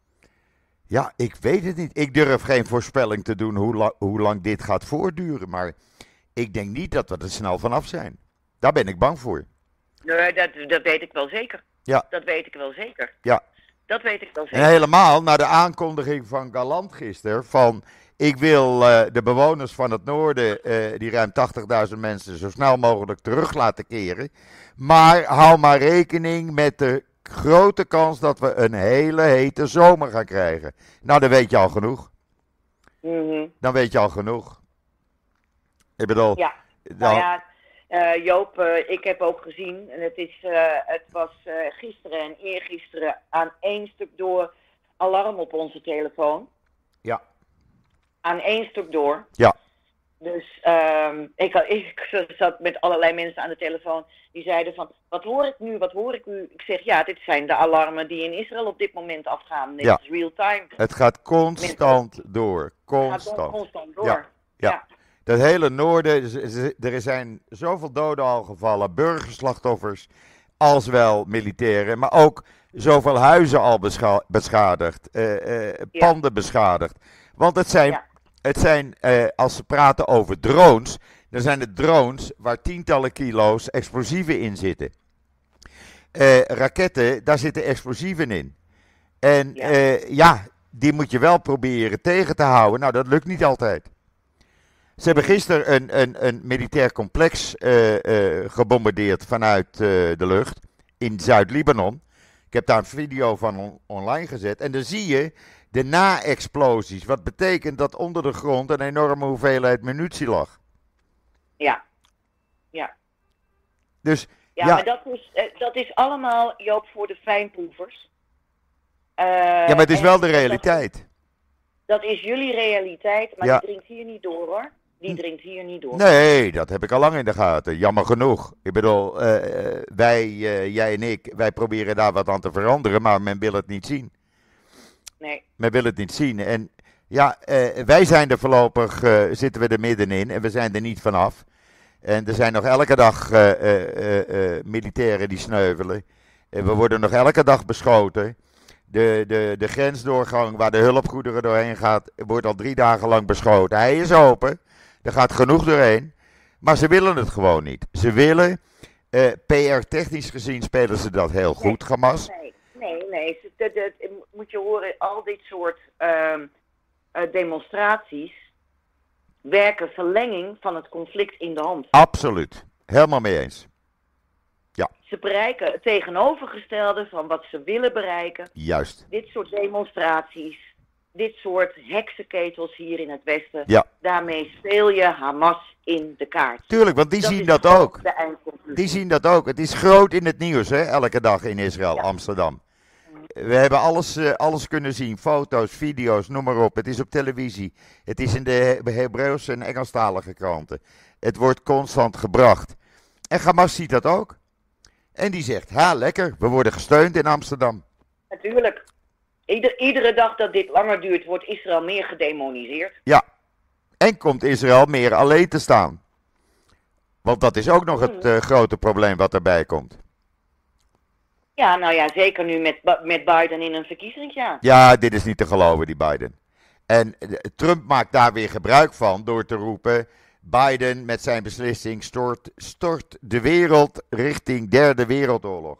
B: Ja, ik weet het niet. Ik durf geen voorspelling te doen hoe, la- hoe lang dit gaat voortduren. Maar ik denk niet dat we er snel vanaf zijn. Daar ben ik bang voor.
A: Nee, dat, dat weet ik wel zeker.
B: Ja.
A: Dat weet ik wel zeker.
B: Ja.
A: Dat weet ik wel zeker.
B: En helemaal naar de aankondiging van Galant gisteren van ik wil uh, de bewoners van het noorden, uh, die ruim tachtigduizend mensen, zo snel mogelijk terug laten keren. Maar hou maar rekening met de grote kans dat we een hele hete zomer gaan krijgen. Nou, dan weet je al genoeg.
A: Mm-hmm.
B: Dan weet je al genoeg. Ik bedoel...
A: Ja,
B: dan...
A: nou ja, uh, Joop, uh, ik heb ook gezien, en het, is, uh, het was uh, gisteren en eergisteren aan één stuk door alarm op onze telefoon.
B: Ja.
A: Aan één stuk door.
B: Ja.
A: Dus um, ik, ik zat met allerlei mensen aan de telefoon die zeiden van, wat hoor ik nu, wat hoor ik nu? Ik zeg, ja, dit zijn de alarmen die in Israël op dit moment afgaan. Dit
B: ja.
A: is real time.
B: Het gaat constant Mensen, door. Constant.
A: Het gaat constant door.
B: Ja. Ja. Ja. Dat hele noorden, er zijn zoveel doden al gevallen, burgerslachtoffers, als wel militairen, maar ook zoveel huizen al bescha- beschadigd, uh, uh, panden ja. beschadigd. Want het zijn... Ja. Het zijn, eh, als ze praten over drones, dan zijn het drones waar tientallen kilo's explosieven in zitten. Eh, raketten, daar zitten explosieven in. En ja. Eh, ja, die moet je wel proberen tegen te houden. Nou, dat lukt niet altijd. Ze hebben gisteren een, een, een militair complex uh, uh, gebombardeerd vanuit uh, de lucht in Zuid-Libanon. Ik heb daar een video van on- online gezet en dan zie je de na-explosies. Wat betekent dat onder de grond een enorme hoeveelheid munitie lag.
A: Ja, ja.
B: Dus,
A: ja,
B: ja,
A: maar dat is, dat is allemaal, Joop, voor de fijnproevers. Uh,
B: ja, maar het is wel de realiteit.
A: Dat, dat is jullie realiteit, maar
B: ja.
A: die dringt hier niet door, hoor. Die dringt hier niet door.
B: Nee, dat heb ik al lang in de gaten. Jammer genoeg. Ik bedoel, uh, wij, uh, jij en ik, wij proberen daar wat aan te veranderen, maar men wil het niet zien.
A: Nee.
B: Men wil het niet zien. En ja, uh, wij zijn er voorlopig, uh, zitten we er middenin en we zijn er niet vanaf. En er zijn nog elke dag uh, uh, uh, uh, militairen die sneuvelen. Uh, we worden nog elke dag beschoten. De, de, de grensdoorgang waar de hulpgoederen doorheen gaat, wordt al drie dagen lang beschoten. Hij is open. Er gaat genoeg doorheen. Maar ze willen het gewoon niet. Ze willen, uh, P R-technisch gezien spelen ze dat heel goed, Hamas.
A: Nee, nee, nee. De, de, de, moet je horen, al dit soort uh, uh, demonstraties werken verlenging van het conflict in de hand.
B: Absoluut. Helemaal mee eens. Ja.
A: Ze bereiken het tegenovergestelde van wat ze willen bereiken.
B: Juist.
A: Dit soort demonstraties, dit soort heksenketels hier in het Westen.
B: Ja.
A: Daarmee speel je Hamas in de kaart.
B: Tuurlijk, want die
A: dat
B: zien dat ook.
A: De eindconclusie.
B: Die zien dat ook. Het is groot in het nieuws, hè, elke dag in Israël, ja. Amsterdam. We hebben alles, uh, alles kunnen zien. Foto's, video's, noem maar op. Het is op televisie. Het is in de Hebreeuwse en Engelstalige kranten. Het wordt constant gebracht. En Hamas ziet dat ook. En die zegt, ha, lekker, we worden gesteund in Amsterdam.
A: Natuurlijk. Ieder, iedere dag dat dit langer duurt, wordt Israël meer gedemoniseerd.
B: Ja. En komt Israël meer alleen te staan. Want dat is ook nog het uh, grote probleem wat erbij komt.
A: Ja, nou ja, zeker nu met, met Biden in een verkiezingsjaar.
B: Ja, dit is niet te geloven, die Biden. En uh, Trump maakt daar weer gebruik van door te roepen, Biden met zijn beslissing stort, stort de wereld richting derde wereldoorlog.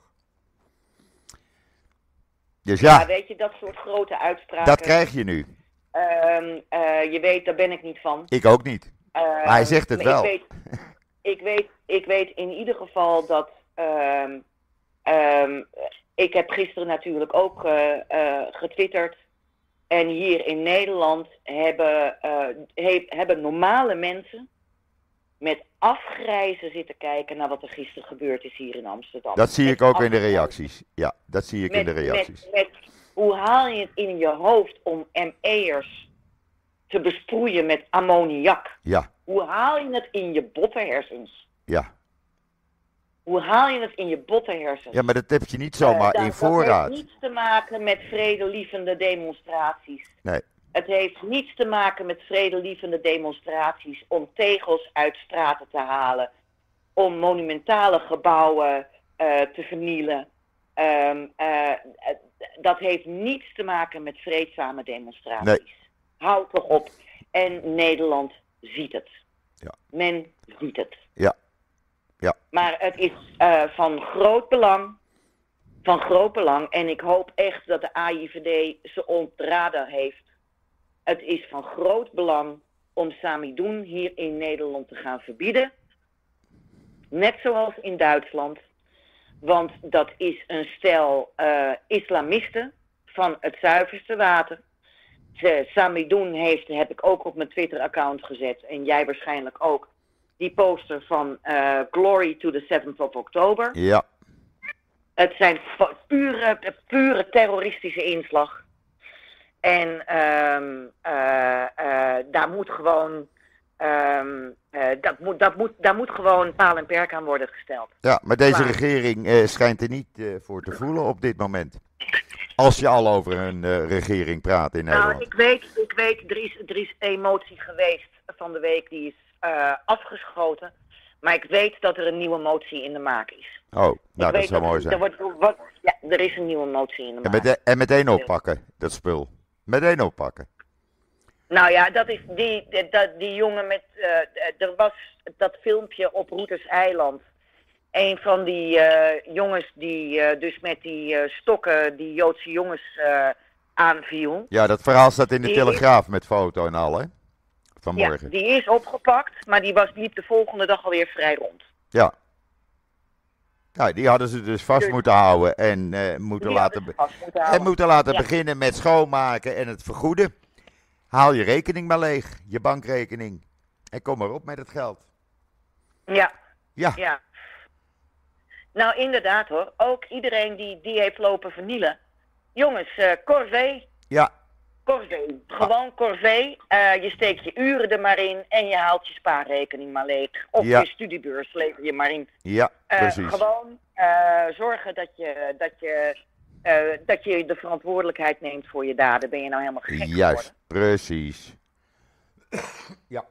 B: Dus ja,
A: ja, weet je, dat soort grote uitspraken.
B: Dat krijg je nu.
A: Uh, uh, je weet, daar ben ik niet van.
B: Ik ook niet.
A: Uh,
B: maar hij zegt het wel.
A: Ik weet, ik, weet, ik weet in ieder geval dat... Uh, um, ik heb gisteren natuurlijk ook uh, uh, getwitterd. En hier in Nederland hebben, uh, he, hebben normale mensen met afgrijzen zitten kijken naar wat er gisteren gebeurd is hier in Amsterdam.
B: Dat zie
A: met
B: ik ook
A: afgrijzen.
B: in de reacties. Ja, dat zie ik
A: met,
B: in de reacties.
A: Met, met, hoe haal je het in je hoofd om M E'ers te besproeien met ammoniak?
B: Ja.
A: Hoe haal je het in je bottenhersens?
B: Ja.
A: Hoe haal je het in je bottenhersens?
B: Ja, maar dat heb je niet zomaar
A: uh,
B: in
A: dat,
B: voorraad.
A: Dat heeft niets te maken met vredelievende demonstraties.
B: Nee.
A: Het heeft niets te maken met vredelievende demonstraties om tegels uit straten te halen, om monumentale gebouwen uh, te vernielen. Um, uh, dat heeft niets te maken met vreedzame demonstraties.
B: Nee.
A: Houd toch op. En Nederland ziet het.
B: Ja.
A: Men ziet het.
B: Ja. Ja.
A: Maar het is uh, van groot belang, van groot belang, en ik hoop echt dat de A I V D ze ontraden heeft. Het is van groot belang om Samidoen hier in Nederland te gaan verbieden. Net zoals in Duitsland. Want dat is een stel uh, islamisten van het zuiverste water. De Samidoen heeft, heb ik ook op mijn Twitter-account gezet. En jij waarschijnlijk ook. Die poster van uh, Glory to the seventh of October.
B: Ja.
A: Het zijn pure, pure terroristische inslag. En um, uh, uh, daar moet gewoon... Um, uh, dat moet, dat moet, daar moet gewoon paal en perk aan worden gesteld.
B: Ja, maar deze
A: Klaar.
B: regering uh, schijnt er niet uh, voor te voelen op dit moment. Als je al over een uh, regering praat in Nederland.
A: Nou, ik weet, ik weet er, is, er is emotie geweest van de week, die is uh, afgeschoten. Maar ik weet dat er een nieuwe motie in de maak is.
B: Oh, nou
A: ik
B: dat
A: weet
B: zou mooi zijn.
A: Er wordt, wat, ja, er is een nieuwe motie in de
B: En,
A: maak.
B: mete- en meteen oppakken, dat spul. Meteen oppakken.
A: Nou ja, dat is die, die, die jongen met... Uh, er was dat filmpje op Roeters Eiland. Een van die uh, jongens die uh, dus met die uh, stokken die Joodse jongens uh, aanviel.
B: Ja, dat verhaal staat in de
A: Die
B: Telegraaf met foto en al, hè?
A: Ja,
B: Vanmorgen.
A: die is opgepakt, maar die was, liep de volgende dag alweer vrij rond.
B: Ja. Ja, die hadden ze dus vast
A: Dus-
B: moeten houden en uh, moeten
A: Die
B: laten,
A: hadden
B: be-
A: ze vast moeten
B: en
A: houden.
B: moeten laten
A: Ja.
B: beginnen met schoonmaken en het vergoeden. Haal je rekening maar leeg, je bankrekening. En kom maar op met het geld.
A: Ja,
B: Ja,
A: ja. Nou, inderdaad hoor. Ook iedereen die, die heeft lopen vernielen. Jongens, uh, corvée.
B: ja,
A: Corvée. Gewoon corvée. Uh, je steekt je uren er maar in en je haalt je spaarrekening maar leeg. Of
B: Ja.
A: je studiebeurs lever je maar in.
B: ja,
A: Uh,
B: precies.
A: gewoon uh, zorgen dat je, dat, je, uh, dat je de verantwoordelijkheid neemt voor je daden. Ben je nou helemaal gek geworden?
B: Juist, precies. Ja.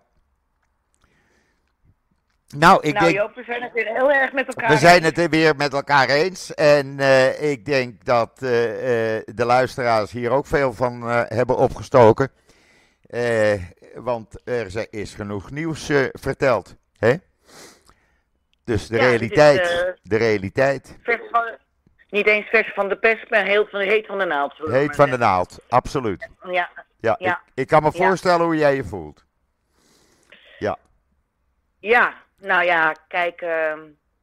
B: Nou, ik
A: nou
B: denk,
A: Joop, we zijn het weer heel erg met elkaar
B: we zijn
A: eens.
B: het er weer met elkaar eens. En eh, ik denk dat eh, eh, de luisteraars hier ook veel van eh, hebben opgestoken. Eh, want er ze- is genoeg nieuws eh, verteld. Hè? Dus de
A: Ja, het is,
B: realiteit.
A: eh,
B: de realiteit.
A: Vers van, niet eens vers van de pest, maar heel van, heet van de naald. zullen we
B: Heet
A: maar
B: van de
A: zeggen.
B: naald, absoluut.
A: Ja,
B: Ja,
A: Ja.
B: Ik, ik kan me
A: Ja.
B: voorstellen hoe jij je voelt.
A: ja, nou ja, kijk, ehm,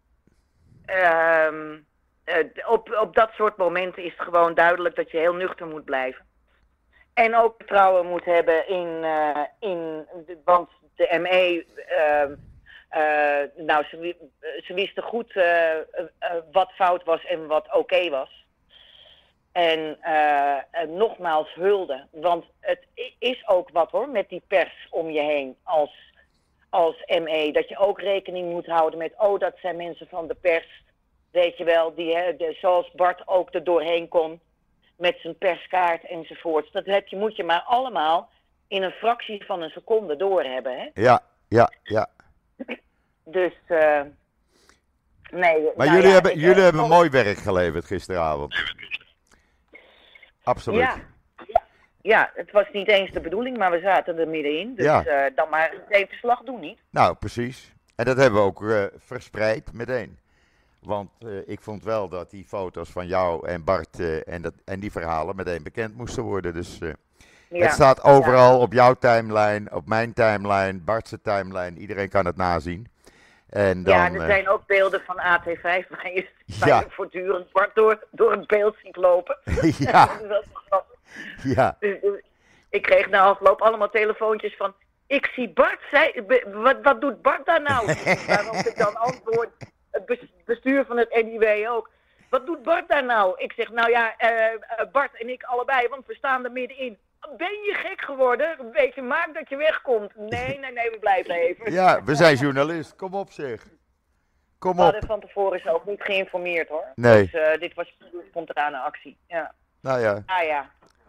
A: ehm, eh, op, op dat soort momenten is het gewoon duidelijk dat je heel nuchter moet blijven. En ook vertrouwen moet hebben in, eh, in de, want de M E, ehm, eh, nou, ze, wi- ze wisten goed eh, eh, eh, wat fout was en wat oké was. En eh, eh, nogmaals hulde, want het i- is ook wat hoor, met die pers om je heen als, als M E. Dat je ook rekening moet houden met, oh dat zijn mensen van de pers, weet je wel, die, hè, de, zoals Bart ook er doorheen kon met zijn perskaart enzovoorts. Dat heb je, moet je maar allemaal in een fractie van een seconde doorhebben. Hè?
B: Ja, ja, ja.
A: Dus, eh nee.
B: Maar
A: nou
B: jullie
A: ja,
B: hebben,
A: ik,
B: jullie
A: eh,
B: hebben mooi werk geleverd gisteravond. Absoluut.
A: Ja, ja, ja, het was niet eens de bedoeling, maar we zaten er middenin. Dus
B: Ja.
A: eh, dan maar een slag doen niet.
B: Nou, precies. En dat hebben we ook eh, verspreid meteen. Want eh, ik vond wel dat die foto's van jou en Bart eh, en, dat, en die verhalen meteen bekend moesten worden. Dus eh,
A: Ja.
B: het staat overal op jouw timeline, op mijn timeline, Bart's timeline. Iedereen kan het nazien. En dan,
A: ja, er
B: eh,
A: zijn ook beelden van A T vijf waar je, waar
B: Ja.
A: je voortdurend Bart door, door het beeld ziet lopen.
B: ja,
A: Dat is wel grappig.
B: ja,
A: Dus, dus ik kreeg na afloop allemaal telefoontjes van, ik zie Bart, zei, be- wat, wat doet Bart daar nou? Waarop ik dan antwoord, het bes- bestuur van het N I W ook, wat doet Bart daar nou? Ik zeg, nou ja, eh, eh, Bart en ik allebei, want we staan er middenin. Ben je gek geworden? Weet je, maak dat je wegkomt. Nee, nee, nee, we blijven even.
B: ja, we zijn journalist. Kom op zeg. Kom
A: We
B: op.
A: hadden van tevoren zelf niet geïnformeerd hoor.
B: Nee.
A: Dus eh, dit was een spontane actie. Ja.
B: Nou ja.
A: Ah ja.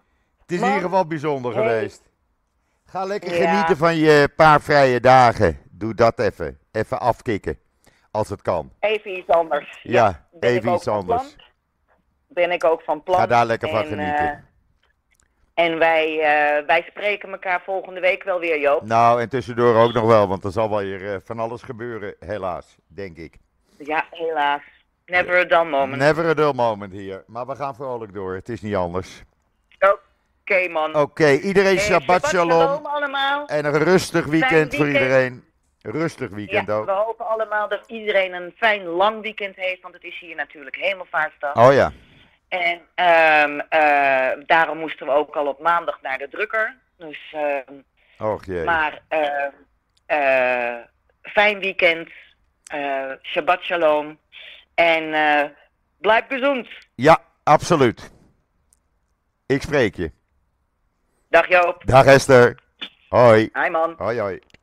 B: Het is in
A: Man.
B: ieder geval bijzonder
A: Nee.
B: geweest. Ga lekker
A: Ja.
B: genieten van je paar vrije dagen. Doe dat even. Even afkicken. Als het kan.
A: Even iets anders.
B: Ja,
A: ben ik
B: even
A: ook
B: iets
A: van
B: anders.
A: plan. Ben ik ook van plan.
B: Ga daar lekker van
A: En,
B: genieten.
A: eh, en wij, eh, wij spreken elkaar volgende week wel weer, Joop.
B: Nou, en tussendoor ook nog wel, want er zal wel hier eh, van alles gebeuren, helaas, denk ik.
A: Ja, helaas. Never a dull moment.
B: Never a dull moment hier. Maar we gaan vrolijk door, het is niet anders.
A: Oké, man.
B: Oké, iedereen
A: Hey,
B: Shabbat shalom.
A: allemaal.
B: En een rustig weekend
A: Fijn
B: voor
A: weekend.
B: iedereen. Rustig
A: Ja,
B: weekend ook.
A: we hopen allemaal dat iedereen een fijn lang weekend heeft, want het is hier natuurlijk Hemelvaartsdag.
B: Oh ja.
A: En ehm, eh, daarom moesten we ook al op maandag naar de drukker. Dus, ehm,
B: Och jee.
A: maar eh, eh, fijn weekend, eh, Shabbat shalom en eh, blijf gezond.
B: Ja, absoluut. Ik spreek je.
A: Dag Joop.
B: Dag Esther. Hoi.
A: Hi man.
B: Hoi hoi.